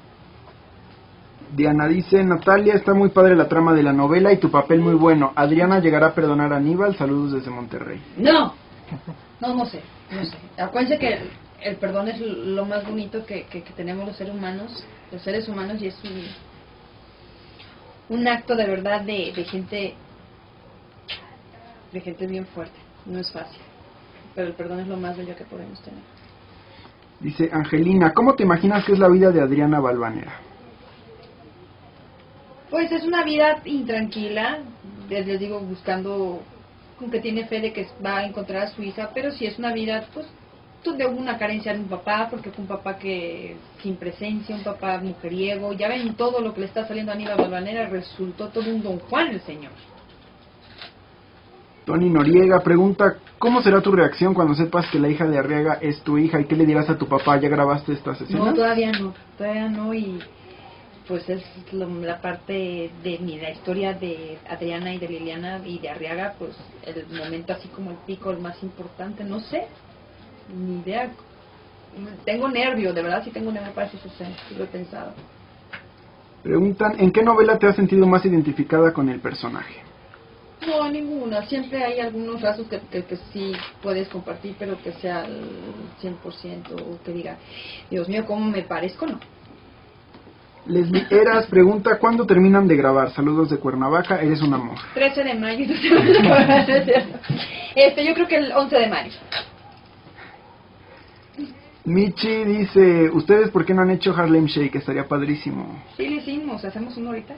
Speaker 1: Diana dice, Natalia, está muy padre la trama de la novela y tu papel muy bueno. Adriana llegará a perdonar a Aníbal, saludos desde Monterrey.
Speaker 2: No, no, no sé, no sé. Acuérdense que el, el perdón es lo más bonito que, que, que tenemos los seres humanos, los seres humanos, y es un, un acto de verdad de, de gente, de gente bien fuerte. No es fácil, pero el perdón es lo más bello que podemos tener.
Speaker 1: Dice Angelina, ¿cómo te imaginas que es la vida de Adriana Valvanera?
Speaker 2: Pues es una vida intranquila, les, les digo, buscando, con que tiene fe de que va a encontrar a su hija, pero sí es una vida, pues, donde hubo una carencia de un papá, porque fue un papá que sin presencia, un papá mujeriego, ya ven todo lo que le está saliendo a Aníbal Valvanera, resultó todo un Don Juan el señor.
Speaker 1: Tony Noriega pregunta, ¿cómo será tu reacción cuando sepas que la hija de Arriaga es tu hija y qué le dirás a tu papá? ¿Ya grabaste estas escenas?
Speaker 2: No, todavía no, todavía no, y pues es lo, la parte de mi, la historia de Adriana y de Liliana y de Arriaga, pues el momento así como el pico, el más importante, no sé, ni idea tengo nervio, de verdad sí tengo nervio para esas escenas, sí lo he pensado.
Speaker 1: Preguntan, ¿en qué novela te has sentido más identificada con el personaje?
Speaker 2: No, ninguna. Siempre hay algunos rasgos que, que, que sí puedes compartir, pero que sea al cien por ciento, o que diga, Dios mío, ¿cómo me parezco? No.
Speaker 1: Leslie Eras pregunta, ¿cuándo terminan de grabar? Saludos de Cuernavaca, eres un amor.
Speaker 2: trece de mayo. este, yo creo que el once de mayo.
Speaker 1: Michi dice, ¿ustedes por qué no han hecho Harlem Shake? Estaría padrísimo.
Speaker 2: Sí, lo hicimos, hacemos uno ahorita.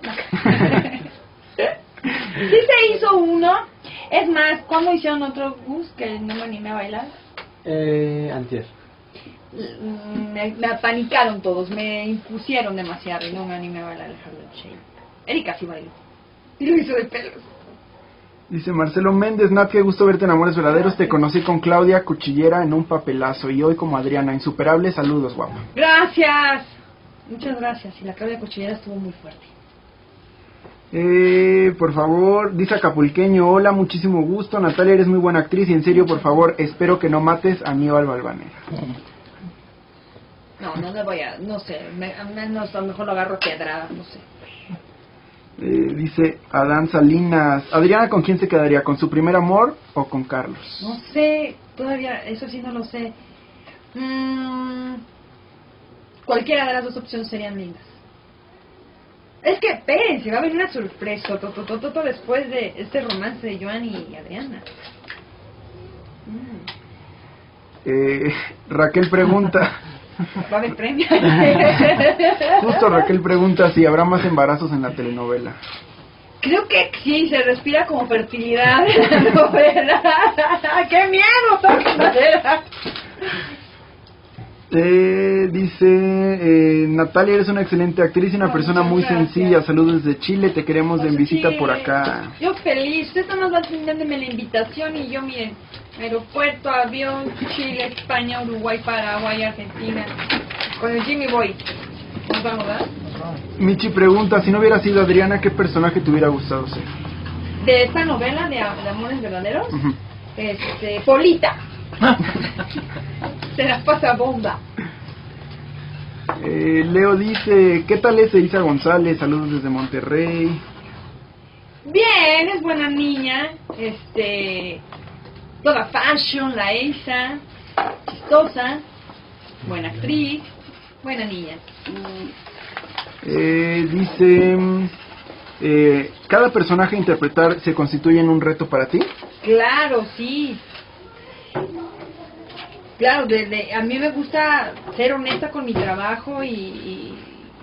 Speaker 2: Sí se hizo uno. Es más, ¿cuándo hicieron otro bus que no me animé a bailar?
Speaker 3: Eh, antier.
Speaker 2: Me, me apanicaron todos, me impusieron demasiado y no me animé a bailar el Harlem Shake. Erika sí bailó. Y lo hizo de pelos.
Speaker 1: Dice Marcelo Méndez, Nat, qué gusto verte en Amores Verdaderos. Te conocí con Claudia Cuchillera en un papelazo y hoy como Adriana. Insuperable, saludos, guapa.
Speaker 2: Gracias. Muchas gracias. Y la Claudia Cuchillera estuvo muy fuerte.
Speaker 1: Eh, por favor, dice Acapulqueño, hola, muchísimo gusto. Natalia, eres muy buena actriz y en serio, por favor, espero que no mates a Aníbal Valvanera.
Speaker 2: No, no le voy a, no sé, me, a, menos, a lo mejor lo agarro a piedrada, no sé.
Speaker 1: Eh, dice Adán Salinas, Adriana, ¿con quién se quedaría? ¿Con su primer amor o con Carlos?
Speaker 2: No sé, todavía, eso sí no lo sé. Mm, cualquiera de las dos opciones serían lindas. Es que, espérense, va a venir una sorpresa to, to, to, to, to, después de este romance de Joan y Adriana. Mm.
Speaker 1: Eh, Raquel pregunta...
Speaker 2: Va a haber premio.
Speaker 1: Justo Raquel pregunta si habrá más embarazos en la telenovela.
Speaker 2: Creo que sí, se respira como fertilidad en la novela. ¡Qué miedo! Toca
Speaker 1: Eh, dice eh, Natalia, eres una excelente actriz y una
Speaker 2: no,
Speaker 1: persona muy
Speaker 2: gracias.
Speaker 1: sencilla. Saludos desde Chile, te queremos en visita
Speaker 2: Sí,
Speaker 1: por acá.
Speaker 2: Yo feliz, usted nada más va entendiéndome la invitación y yo, miren, aeropuerto, avión, Chile, España, Uruguay, Paraguay, Argentina. Con el Jimmy Boy. ¿Nos vamos, verdad?
Speaker 1: Michi pregunta, si no hubiera sido Adriana, ¿qué personaje te hubiera gustado ser?
Speaker 2: De esta novela de, de Amores Verdaderos,
Speaker 1: Uh-huh.
Speaker 2: este, Polita. Se las pasa bomba.
Speaker 1: eh, Leo dice, ¿qué tal es Elisa González? Saludos desde Monterrey.
Speaker 2: Bien, es buena niña, este, toda fashion, la Elsa, chistosa, buena actriz, buena niña.
Speaker 1: Eh, dice, eh, ¿cada personaje a interpretar se constituye en un reto para ti?
Speaker 2: Claro, sí. Claro, de, de, a mí me gusta ser honesta con mi trabajo y, y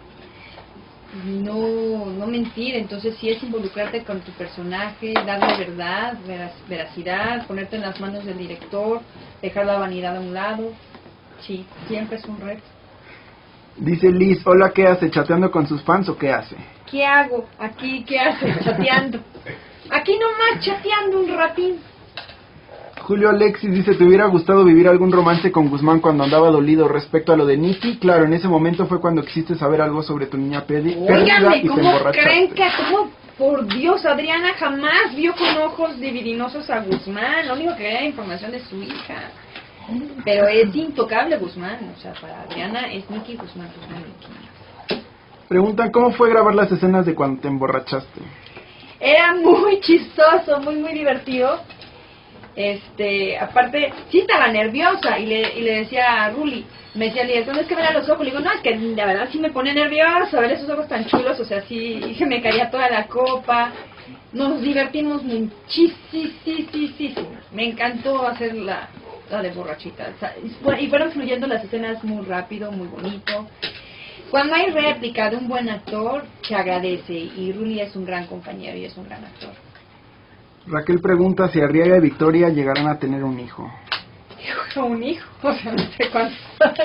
Speaker 2: no, no mentir, entonces sí es involucrarte con tu personaje, darle verdad, veraz, veracidad, ponerte en las manos del director, dejar la vanidad a un lado, sí, siempre es un reto.
Speaker 1: Dice Liz, hola, ¿qué hace? ¿Chateando con sus fans o qué hace?
Speaker 2: ¿Qué hago aquí? ¿Qué haces? Chateando. Aquí nomás chateando un ratín.
Speaker 1: Julio Alexis dice, ¿te hubiera gustado vivir algún romance con Guzmán cuando andaba dolido respecto a lo de Nicky? Claro, en ese momento fue cuando quisiste saber algo sobre tu niña pedi- perdida
Speaker 2: Óigame,
Speaker 1: y te
Speaker 2: ¿cómo
Speaker 1: emborrachaste.
Speaker 2: creen que cómo? Por Dios, Adriana jamás vio con ojos dividinosos a Guzmán. Lo único que quería era información de su hija. Pero es intocable Guzmán. O sea, para Adriana es Nicky Guzmán, Guzmán, Nicky.
Speaker 1: Preguntan, ¿cómo fue grabar las escenas de cuando te emborrachaste?
Speaker 2: Era muy chistoso, muy, muy divertido. Este, aparte, sí estaba nerviosa y le, y le decía a Ruli, me decía, Lía, ¿dónde es que me da los ojos? Le digo, no, es que de verdad sí me pone nerviosa, ver esos ojos tan chulos, o sea, sí, se me caía toda la copa. Nos divertimos muchísimo, me encantó hacer la, la de borrachita, o sea, y fueron fluyendo las escenas muy rápido, muy bonito. Cuando hay réplica de un buen actor, se agradece, y Ruli es un gran compañero y es un gran actor.
Speaker 1: Raquel pregunta si Arriaga y Victoria llegarán a tener un hijo.
Speaker 2: Un hijo, o sea, no sé cuánto.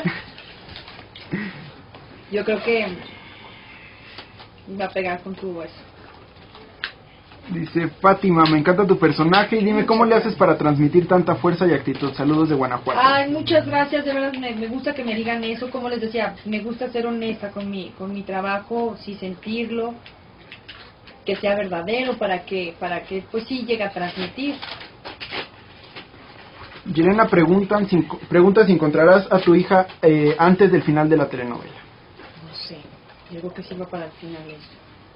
Speaker 2: Yo creo que va a pegar con tu hueso.
Speaker 1: Dice Fátima, me encanta tu personaje y dime cómo le haces para transmitir tanta fuerza y actitud. Saludos de Guanajuato.
Speaker 2: Ay, muchas gracias, de verdad me, me gusta que me digan eso. Como les decía, me gusta ser honesta con mi, con mi trabajo, sí sentirlo, que sea verdadero para que, para que pues sí llegue a transmitir.
Speaker 1: Yelena preguntan si, pregunta si encontrarás a tu hija eh, antes del final de la telenovela.
Speaker 2: No sé, yo creo que sí va para el final eso.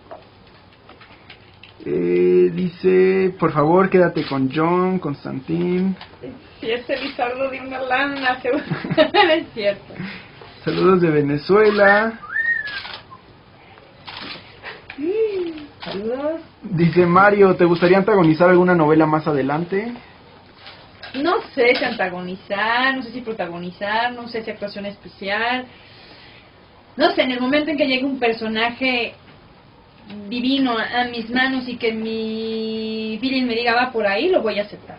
Speaker 1: Eh, dice, por favor, quédate con John, Constantín.
Speaker 2: Si ese Lizardo de una lana, seguro. Es cierto.
Speaker 1: Saludos de Venezuela.
Speaker 2: Saludos.
Speaker 1: Dice Mario, ¿te gustaría antagonizar alguna novela más adelante?
Speaker 2: No sé si antagonizar, no sé si protagonizar, no sé si actuación especial. No sé, en el momento en que llegue un personaje divino a mis manos y que mi feeling me diga va por ahí, lo voy a aceptar.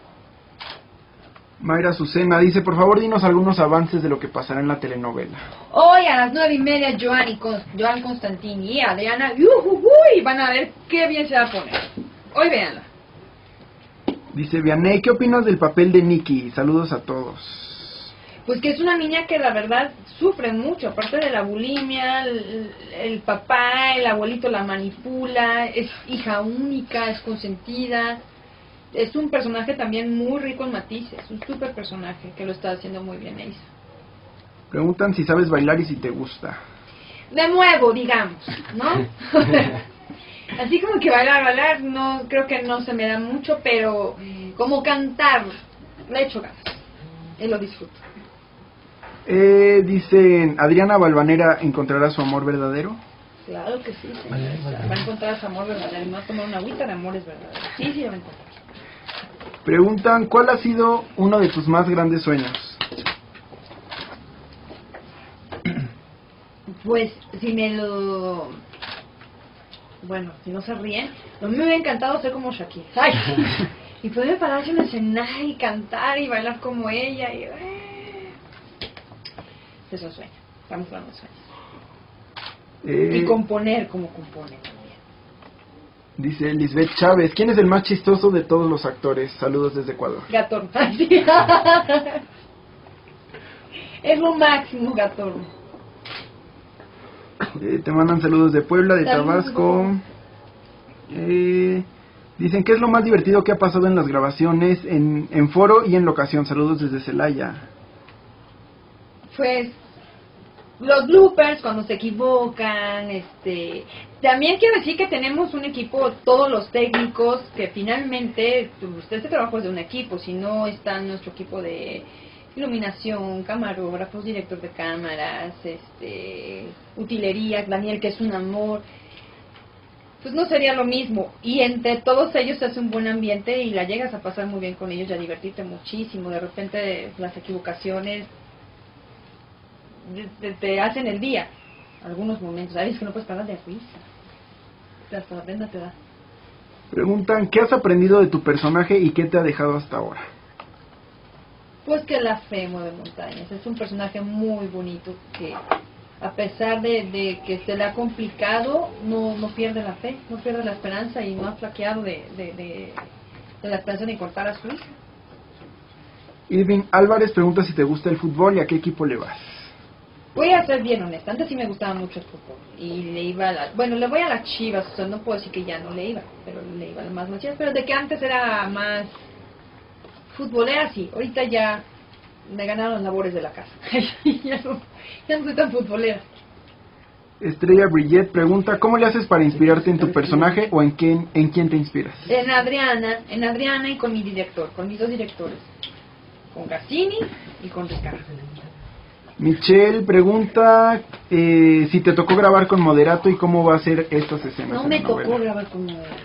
Speaker 1: Mayra Azucena dice, por favor dinos algunos avances de lo que pasará en la telenovela.
Speaker 2: Hoy a las nueve y media Joan, y Con Joan Constantini y Adriana y van a ver qué bien se va a poner. Hoy véanla.
Speaker 1: Dice Vianney, ¿qué opinas del papel de Nikki? Saludos a todos.
Speaker 2: Pues que es una niña que la verdad sufre mucho, aparte de la bulimia, el, el papá, el abuelito la manipula, es hija única, es consentida. Es un personaje también muy rico en matices, un súper personaje que lo está haciendo muy bien Eisa.
Speaker 1: Preguntan si sabes bailar y si te gusta.
Speaker 2: De nuevo, digamos, ¿no? Así como que bailar, bailar, no creo que no se me da mucho, pero como cantar, le he hecho ganas y lo disfruto.
Speaker 1: Eh, dicen, Adriana Balvanera encontrará su amor verdadero.
Speaker 2: Claro que sí, sí.
Speaker 3: Vale, vale.
Speaker 2: Va a encontrar su amor verdadero, va a tomar una agüita de amores verdaderos. Sí, sí, va a encontrar.
Speaker 1: Preguntan, ¿cuál ha sido uno de tus más grandes sueños?
Speaker 2: Pues, si me lo... Bueno, si no se ríen, a mí me hubiera encantado ser como Shakira. ¡Ay! Y poder pararse en el escenario y cantar y bailar como ella. Y... eh. Es un sueño. Estamos hablando de sueños.
Speaker 1: Eh,
Speaker 2: Y componer como compone también.
Speaker 1: Dice Lisbeth Chávez, ¿quién es el más chistoso de todos los actores? Saludos desde Ecuador.
Speaker 2: Gatorno. Ay, sí. Es lo máximo, Gatorno.
Speaker 1: Eh, te mandan saludos de Puebla, de
Speaker 2: Saludos.
Speaker 1: Tabasco. Eh, dicen, ¿qué es lo más divertido que ha pasado en las grabaciones, en, en foro y en locación? Saludos desde Celaya.
Speaker 2: Pues los bloopers cuando se equivocan, este, también quiero decir que tenemos un equipo, todos los técnicos, que finalmente, pues, este trabajo es de un equipo, si no está nuestro equipo de iluminación, camarógrafos, director de cámaras, este, utilería, Daniel, que es un amor, pues no sería lo mismo. Y entre todos ellos se hace un buen ambiente y la llegas a pasar muy bien con ellos y a divertirte muchísimo. De repente las equivocaciones te, te hacen el día, algunos momentos. Sabes que no puedes parar de risa, hasta la pena te da.
Speaker 1: Preguntan, ¿qué has aprendido de tu personaje y qué te ha dejado hasta ahora?
Speaker 2: Pues que la fe mueve montañas. Es un personaje muy bonito que, a pesar de, de que se le ha complicado, no, no pierde la fe, no pierde la esperanza y no ha flaqueado de, de, de, de la esperanza de encontrar a su hija.
Speaker 1: Irving Álvarez pregunta si te gusta el fútbol y a qué equipo le vas.
Speaker 2: Voy a ser bien honesta, antes sí me gustaba mucho el fútbol y le iba a la, bueno, le voy a las Chivas, o sea, no puedo decir que ya no le iba, pero le iba a las más más Chivas, pero de que antes era más futbolera, sí, ahorita ya me ganaron las labores de la casa, ya, no, ya no soy tan futbolera.
Speaker 1: Estrella Brillet pregunta, ¿cómo le haces para inspirarte en tu personaje o en quién, en quién te inspiras?
Speaker 2: En Adriana, en Adriana y con mi director, con mis dos directores, con Cassini y con Ricardo.
Speaker 1: Michelle pregunta eh, si te tocó grabar con Moderato y cómo va a ser estas escenas.
Speaker 2: No
Speaker 1: en
Speaker 2: me
Speaker 1: la
Speaker 2: tocó
Speaker 1: novela.
Speaker 2: grabar con Moderato.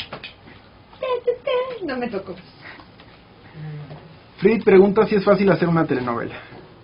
Speaker 2: No me tocó.
Speaker 1: Frid pregunta si es fácil hacer una telenovela.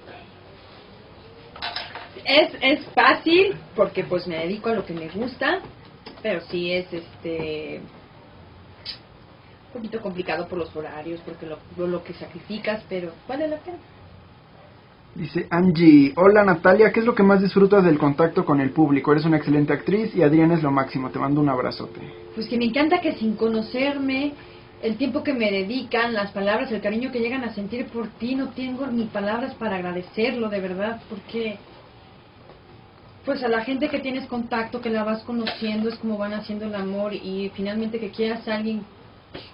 Speaker 2: Es, es fácil porque pues me dedico a lo que me gusta, pero sí es este un poquito complicado por los horarios, porque lo, lo, lo que sacrificas, pero vale la pena.
Speaker 1: Dice Angie, hola Natalia, ¿qué es lo que más disfrutas del contacto con el público? Eres una excelente actriz y Adriana es lo máximo, te mando un abrazote.
Speaker 2: Pues que me encanta que sin conocerme, el tiempo que me dedican, las palabras, el cariño que llegan a sentir por ti, no tengo ni palabras para agradecerlo, de verdad, porque pues a la gente que tienes contacto, que la vas conociendo, es como van haciendo el amor y finalmente que quieras a alguien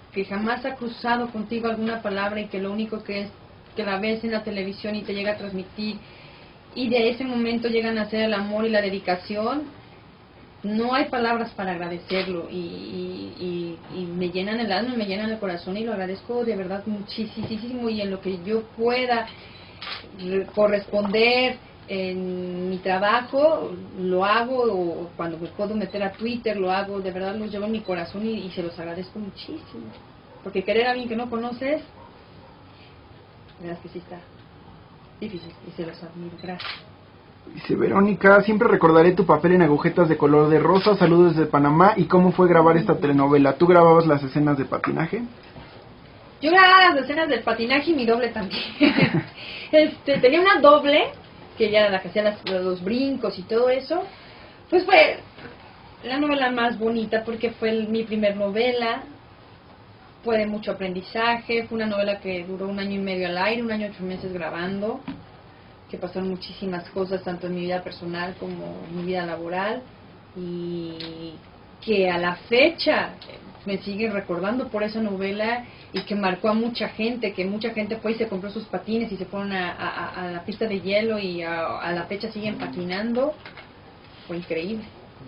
Speaker 2: que jamás ha cruzado contigo alguna palabra y que lo único que es que la ves en la televisión y te llega a transmitir y de ese momento llegan a ser el amor y la dedicación, no hay palabras para agradecerlo y, y, y, y me llenan el alma, me llenan el corazón y lo agradezco de verdad muchísimo y en lo que yo pueda corresponder en mi trabajo lo hago, o cuando me puedo meter a Twitter lo hago, de verdad los llevo en mi corazón y, y se los agradezco muchísimo, porque querer a alguien que no conoces, la verdad es que sí está difícil y se los admiro. Gracias.
Speaker 1: Dice Verónica, siempre recordaré tu papel en Agujetas de color de rosa, saludos desde Panamá. ¿Y cómo fue grabar esta telenovela? ¿Tú grababas las escenas de patinaje?
Speaker 2: Yo grababa las escenas del patinaje y mi doble también. este Tenía una doble, que ya era la que hacía las, los brincos y todo eso. Pues fue la novela más bonita porque fue el, mi primer novela. Fue de mucho aprendizaje, fue una novela que duró un año y medio al aire, un año y ocho meses grabando, que pasaron muchísimas cosas, tanto en mi vida personal como en mi vida laboral, y que a la fecha me siguen recordando por esa novela y que marcó a mucha gente, que mucha gente fue y se compró sus patines y se fueron a, a, a la pista de hielo y a, a la fecha siguen patinando. Fue increíble.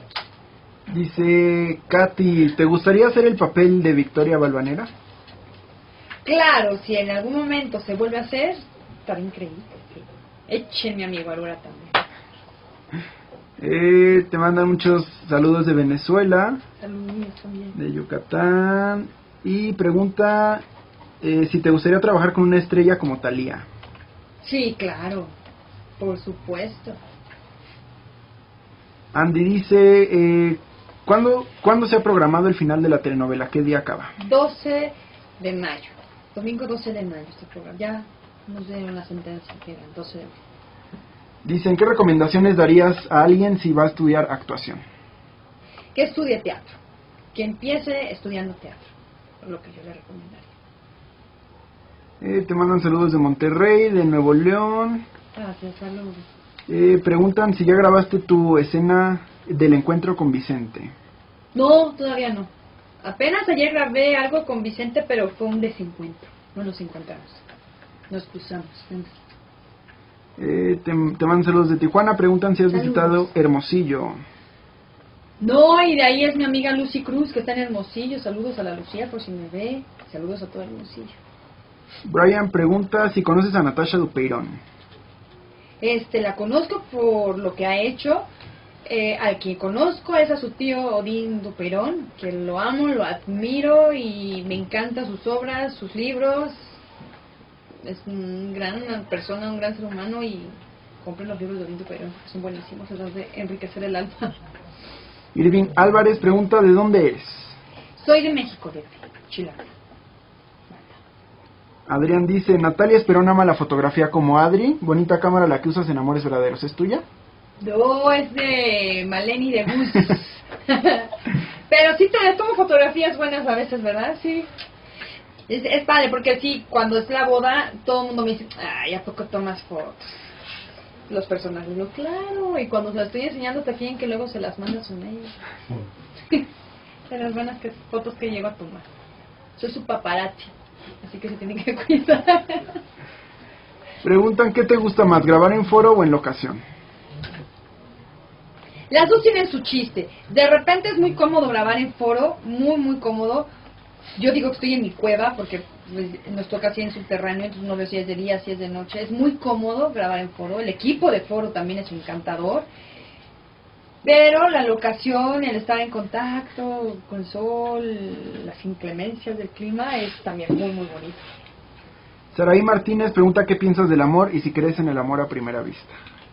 Speaker 1: Dice Katy, ¿te gustaría hacer el papel de Victoria Valvanera?
Speaker 2: Claro, si en algún momento se vuelve a hacer, estará increíble. Sí. Échenme a mi Bárbara también.
Speaker 1: Eh, te mandan muchos saludos de Venezuela,
Speaker 2: Saludos también.
Speaker 1: de Yucatán, y pregunta eh, si te gustaría trabajar con una estrella como Thalía.
Speaker 2: Sí, claro, por supuesto.
Speaker 1: Andy dice, eh, ¿cuándo, ¿cuándo se ha programado el final de la telenovela? ¿Qué día acaba?
Speaker 2: doce de mayo, domingo doce de mayo este programa, ya nos dieron la sentencia que era el doce de mayo.
Speaker 1: Dicen, ¿qué recomendaciones darías a alguien si va a estudiar actuación?
Speaker 2: Que estudie teatro, que empiece estudiando teatro, es lo que yo le recomendaría.
Speaker 1: Eh, te mandan saludos de Monterrey, de Nuevo León.
Speaker 2: Gracias, saludos.
Speaker 1: Eh, preguntan si ya grabaste tu escena del encuentro con Vicente.
Speaker 2: No, todavía no. Apenas ayer grabé algo con Vicente, pero fue un desencuentro. No nos encontramos. Nos cruzamos.
Speaker 1: Eh, te, te mandan saludos de Tijuana. Preguntan si has
Speaker 2: Saludos.
Speaker 1: visitado Hermosillo.
Speaker 2: No, y de ahí es mi amiga Lucy Cruz, que está en Hermosillo. Saludos a la Lucía, por si me ve. Saludos a todo Hermosillo.
Speaker 1: Brian pregunta si conoces a Natasha Dupeirón.
Speaker 2: Este, la conozco por lo que ha hecho. Eh, al que conozco es a su tío Odín Dupeirón, que lo amo, lo admiro y me encantan sus obras, sus libros. Es un gran una persona, un gran ser humano y compren los libros de Odín Dupeirón, porque son buenísimos, esos de enriquecer el alma.
Speaker 1: Irving Álvarez pregunta ¿de dónde eres?
Speaker 2: Soy de México, de Chilango.
Speaker 1: Adrián dice, Natalia Esperón ama la fotografía como Adri. Bonita cámara la que usas en Amores Verdaderos. ¿Es tuya?
Speaker 2: No, es de Maleni de Bus. Pero sí te tomo fotografías buenas a veces, ¿verdad? Sí. Es, es padre, porque sí, cuando es la boda, todo el mundo me dice, ay, ¿a poco tomas fotos? Los personajes, no, claro. Y cuando se las estoy enseñando, te fíen que luego se las mandas a ellos. De las buenas que, fotos que llego a tomar. Soy su paparazzi, así que se tiene que cuidar.
Speaker 1: Preguntan, ¿qué te gusta más, grabar en foro o en locación?
Speaker 2: Las dos tienen su chiste. De repente es muy cómodo grabar en foro, muy, muy cómodo. Yo digo que estoy en mi cueva porque pues, nos toca así en subterráneo, entonces no veo si es de día, si es de noche. Es muy cómodo grabar en foro. El equipo de foro también es encantador. Pero la locación, el estar en contacto con el sol, las inclemencias del clima es también muy, muy bonito.
Speaker 1: Saraí Martínez pregunta qué piensas del amor y si crees en el amor a primera vista.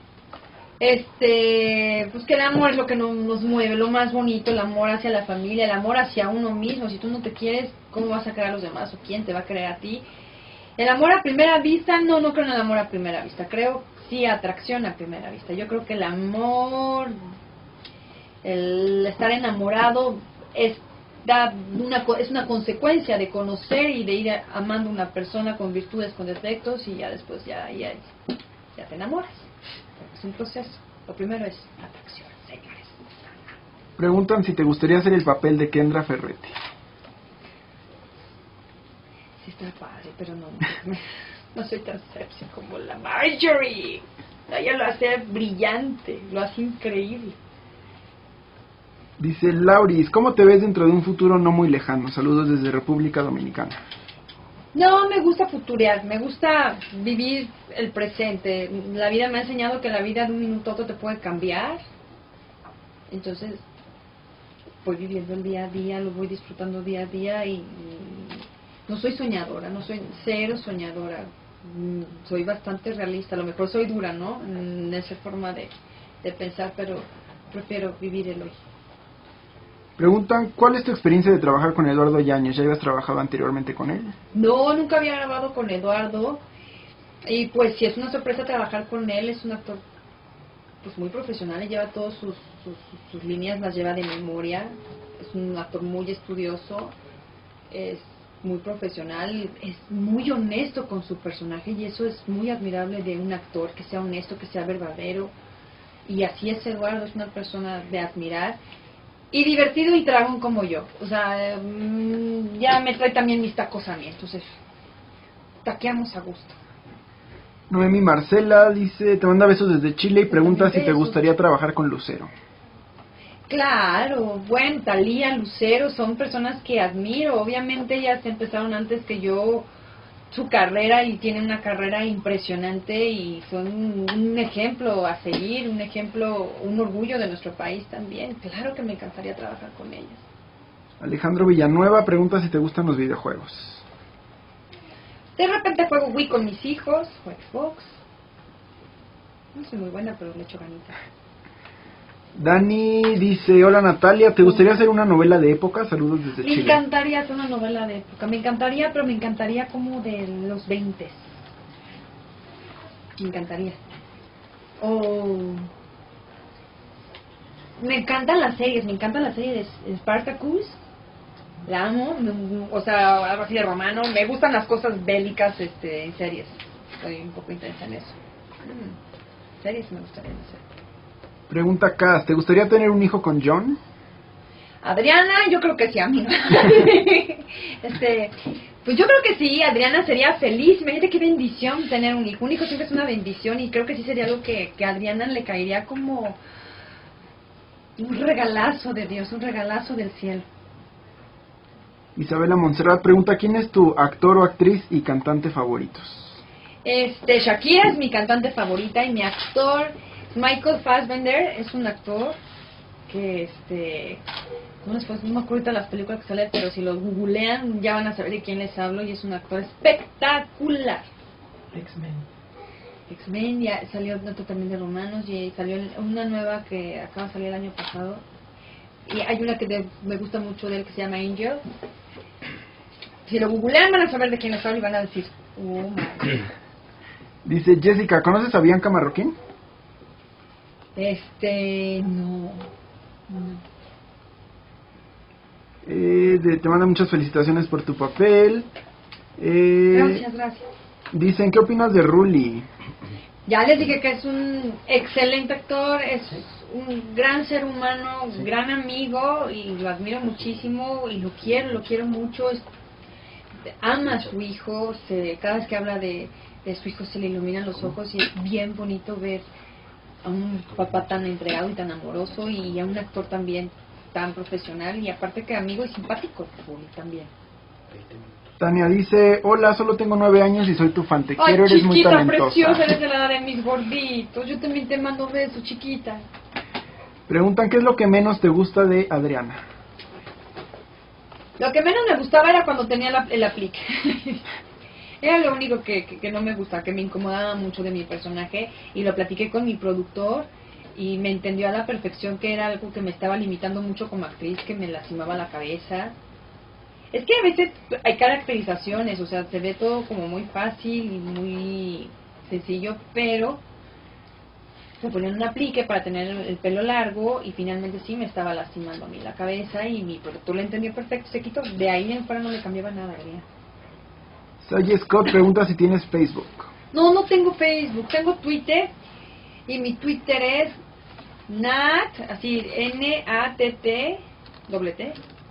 Speaker 2: Este, pues que el amor es lo que nos, nos mueve, lo más bonito, el amor hacia la familia, el amor hacia uno mismo. Si tú no te quieres, ¿cómo vas a querer a los demás? ¿O quién te va a querer a ti? El amor a primera vista, no, no creo en el amor a primera vista. Creo, sí, atracción a primera vista. Yo creo que el amor, el estar enamorado es, da una, es una consecuencia de conocer y de ir amando a una persona con virtudes, con defectos, y ya después ya, ya, ya te enamoras. Es un proceso. Lo primero es atracción, señores.
Speaker 1: Preguntan si te gustaría hacer el papel de Kendra Ferretti.
Speaker 2: está padre, pero no, no, no soy tan sexy como la Marjorie. Ella lo hace brillante, lo hace increíble.
Speaker 1: Dice Lauris, ¿cómo te ves dentro de un futuro no muy lejano? Saludos desde República Dominicana.
Speaker 2: No, me gusta futurear, me gusta vivir el presente. La vida me ha enseñado que la vida de un minuto a otro te puede cambiar. Entonces, voy viviendo el día a día, lo voy disfrutando día a día y no soy soñadora, no soy cero soñadora. Soy bastante realista, a lo mejor soy dura, ¿no? En esa forma de, de pensar, pero prefiero vivir el hoy.
Speaker 1: Preguntan, ¿cuál es tu experiencia de trabajar con Eduardo Yáñez? ¿Ya habías trabajado anteriormente con él?
Speaker 2: No, nunca había grabado con Eduardo. Y pues si es una sorpresa trabajar con él, es un actor pues muy profesional, y lleva todas sus, sus, sus líneas, las lleva de memoria. Es un actor muy estudioso, es muy profesional, es muy honesto con su personaje, y eso es muy admirable de un actor, que sea honesto, que sea verdadero. Y así es Eduardo, es una persona de admirar. Y divertido y dragón como yo. O sea, mmm, ya me trae también mis tacos a mí. Entonces, taqueamos a gusto.
Speaker 1: Noemi Marcela dice, te manda besos desde Chile y pregunta si te gustaría trabajar con Lucero.
Speaker 2: Claro, bueno, Talía, Lucero, son personas que admiro. Obviamente ellas empezaron antes que yo su carrera y tienen una carrera impresionante y son un ejemplo a seguir, un ejemplo, un orgullo de nuestro país también. Claro que me encantaría trabajar con ellas.
Speaker 1: Alejandro Villanueva pregunta si te gustan los videojuegos.
Speaker 2: De repente juego Wii con mis hijos, o Xbox. No soy muy buena, pero le echo ganita.
Speaker 1: Dani dice, hola Natalia, ¿te gustaría hacer una novela de época? Saludos desde
Speaker 2: Me
Speaker 1: Chile.
Speaker 2: Me encantaría hacer una novela de época, me encantaría, pero me encantaría como de los veinte. Me encantaría. O... Me encantan las series, me encantan las series de Spartacus. La amo, me- o sea, algo así de romano. Me gustan las cosas bélicas este, en series. Estoy un poco intensa en eso. Mm, Series me gustaría hacer.
Speaker 1: Pregunta Cas, ¿te gustaría tener un hijo con John?
Speaker 2: Adriana, yo creo que sí, amiga. este, pues yo creo que sí, Adriana sería feliz. Imagínate qué bendición tener un hijo. Un hijo siempre es una bendición y creo que sí sería algo que, que a Adriana le caería como un regalazo de Dios, un regalazo del cielo.
Speaker 1: Isabela Montserrat pregunta, ¿quién es tu actor o actriz y cantante favoritos?
Speaker 2: Este, Shakira es mi cantante favorita y mi actor Michael Fassbender es un actor que, este, ¿cómo les puedo decir? No me acuerdo de las películas que sale, pero si lo googlean ya van a saber de quién les hablo, y es un actor espectacular.
Speaker 3: X-Men.
Speaker 2: X-Men, ya salió otro también de romanos, y salió una nueva que acaba de salir el año pasado, y hay una que de- me gusta mucho de él que se llama Angel. Si lo googlean van a saber de quién les hablo y van a decir, oh my.
Speaker 1: Dice Jessica, ¿conoces a Bianca Marroquín?
Speaker 2: Este, no, no.
Speaker 1: Eh, de- te manda muchas felicitaciones por tu papel. Eh,
Speaker 2: Gracias, gracias.
Speaker 1: Dicen, ¿qué opinas de Ruli?
Speaker 2: Ya les dije que es un excelente actor, es un gran ser humano, un gran amigo, y lo admiro muchísimo y lo quiero, lo quiero mucho. Es- ama a su hijo, se, cada vez que habla de, de su hijo se le iluminan los ojos, y es bien bonito ver a un papá tan entregado y tan amoroso, y a un actor también tan profesional, y aparte que amigo y simpático, Ruli, también.
Speaker 1: Tania dice, hola, solo tengo nueve años y soy tu fan, te
Speaker 2: Ay,
Speaker 1: quiero, eres muy
Speaker 2: chiquita,
Speaker 1: talentosa.
Speaker 2: preciosa, eres de la edad de mis gorditos. Yo también te mando besos, chiquita.
Speaker 1: Preguntan, ¿qué es lo que menos te gusta de Adriana?
Speaker 2: Lo que menos me gustaba era cuando tenía la- el aplique. Era lo único que, que, que no me gustaba, que me incomodaba mucho de mi personaje, y lo platiqué con mi productor y me entendió a la perfección que era algo que me estaba limitando mucho como actriz, que me lastimaba la cabeza. Es que a veces hay caracterizaciones, o sea, se ve todo como muy fácil y muy sencillo, pero se ponían un aplique para tener el pelo largo, y finalmente sí me estaba lastimando a mí la cabeza, y mi productor lo entendió perfecto, se quitó. De ahí en fuera no le cambiaba nada, ¿verdad?
Speaker 1: Sally Scott pregunta si tienes Facebook.
Speaker 2: No, no tengo Facebook, tengo Twitter, y mi Twitter es Nat, así N A T T, doble T,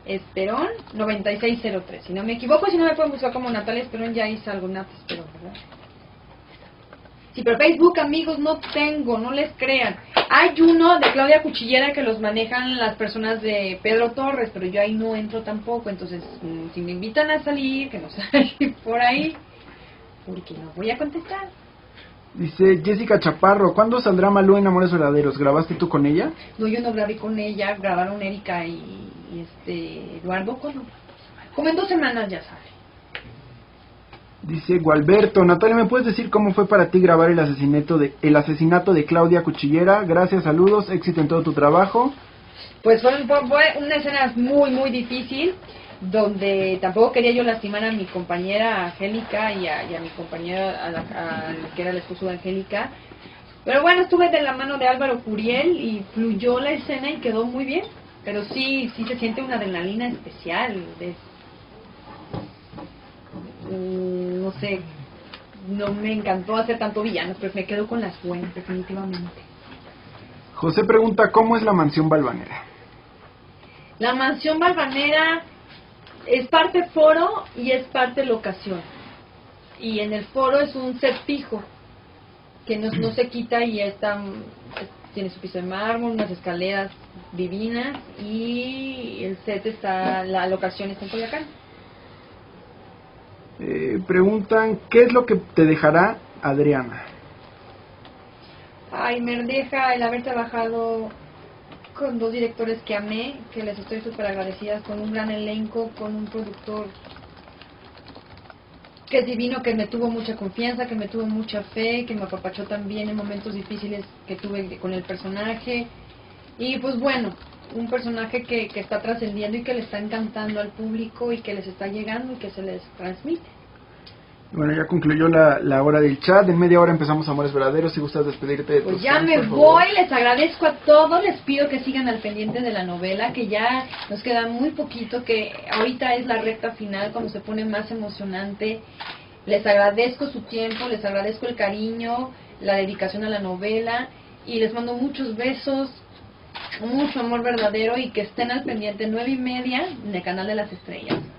Speaker 2: Esperón noventa y seis cero tres. Si no me equivoco, si no me pueden buscar como Natalia Esperón, ya hice algo Nat Esperón, ¿verdad? Sí, pero Facebook, amigos, no tengo, no les crean. Hay uno de Claudia Cuchillera que los manejan las personas de Pedro Torres, pero yo ahí no entro tampoco. Entonces, si me invitan a salir, que no salgan por ahí, porque no voy a contestar.
Speaker 1: Dice Jessica Chaparro, ¿cuándo saldrá Malú en Amores Verdaderos? ¿Grabaste tú con ella?
Speaker 2: No, yo no grabé con ella, grabaron Erika y, y este Eduardo. ¿Cuándo? Como en dos semanas ya sale.
Speaker 1: Dice Gualberto, Natalia, ¿me puedes decir cómo fue para ti grabar el asesinato de el asesinato de Claudia Cuchillera? Gracias, saludos, éxito en todo tu trabajo.
Speaker 2: Pues fue, fue una escena muy, muy difícil, donde tampoco quería yo lastimar a mi compañera Angélica y a, y a mi compañera, a la, a, que era el esposo de Angélica. Pero bueno, estuve de la mano de Álvaro Curiel y fluyó la escena y quedó muy bien. Pero sí, sí se siente una adrenalina especial. De, mm, no sé, no me encantó hacer tanto villanos, pero me quedo con las buenas, definitivamente.
Speaker 1: José pregunta, ¿cómo es la mansión Balvanera?
Speaker 2: La mansión Balvanera es parte foro y es parte locación. Y en el foro es un set fijo que no, no se quita y está, tiene su piso de mármol, unas escaleras divinas y el set está, la locación está en Coyoacán.
Speaker 1: Eh, preguntan, ¿qué es lo que te dejará Adriana?
Speaker 2: Ay, me deja el haber trabajado con dos directores que amé, que les estoy súper agradecida, con un gran elenco, con un productor que es divino, que me tuvo mucha confianza, que me tuvo mucha fe, que me apapachó también en momentos difíciles que tuve con el personaje. Y pues bueno, un personaje que, que está trascendiendo y que le está encantando al público y que les está llegando y que se les transmite.
Speaker 1: Bueno, ya concluyó la, la hora del chat. En media hora empezamos Amores Verdaderos. Si gustas despedirte de
Speaker 2: Pues
Speaker 1: tus
Speaker 2: ya
Speaker 1: fans,
Speaker 2: me
Speaker 1: por favor.
Speaker 2: voy, les agradezco a todos, les pido que sigan al pendiente de la novela, que ya nos queda muy poquito, que ahorita es la recta final cuando se pone más emocionante. Les agradezco su tiempo, les agradezco el cariño, la dedicación a la novela y les mando muchos besos, mucho amor verdadero y que estén al pendiente, nueve y media en el Canal de las Estrellas.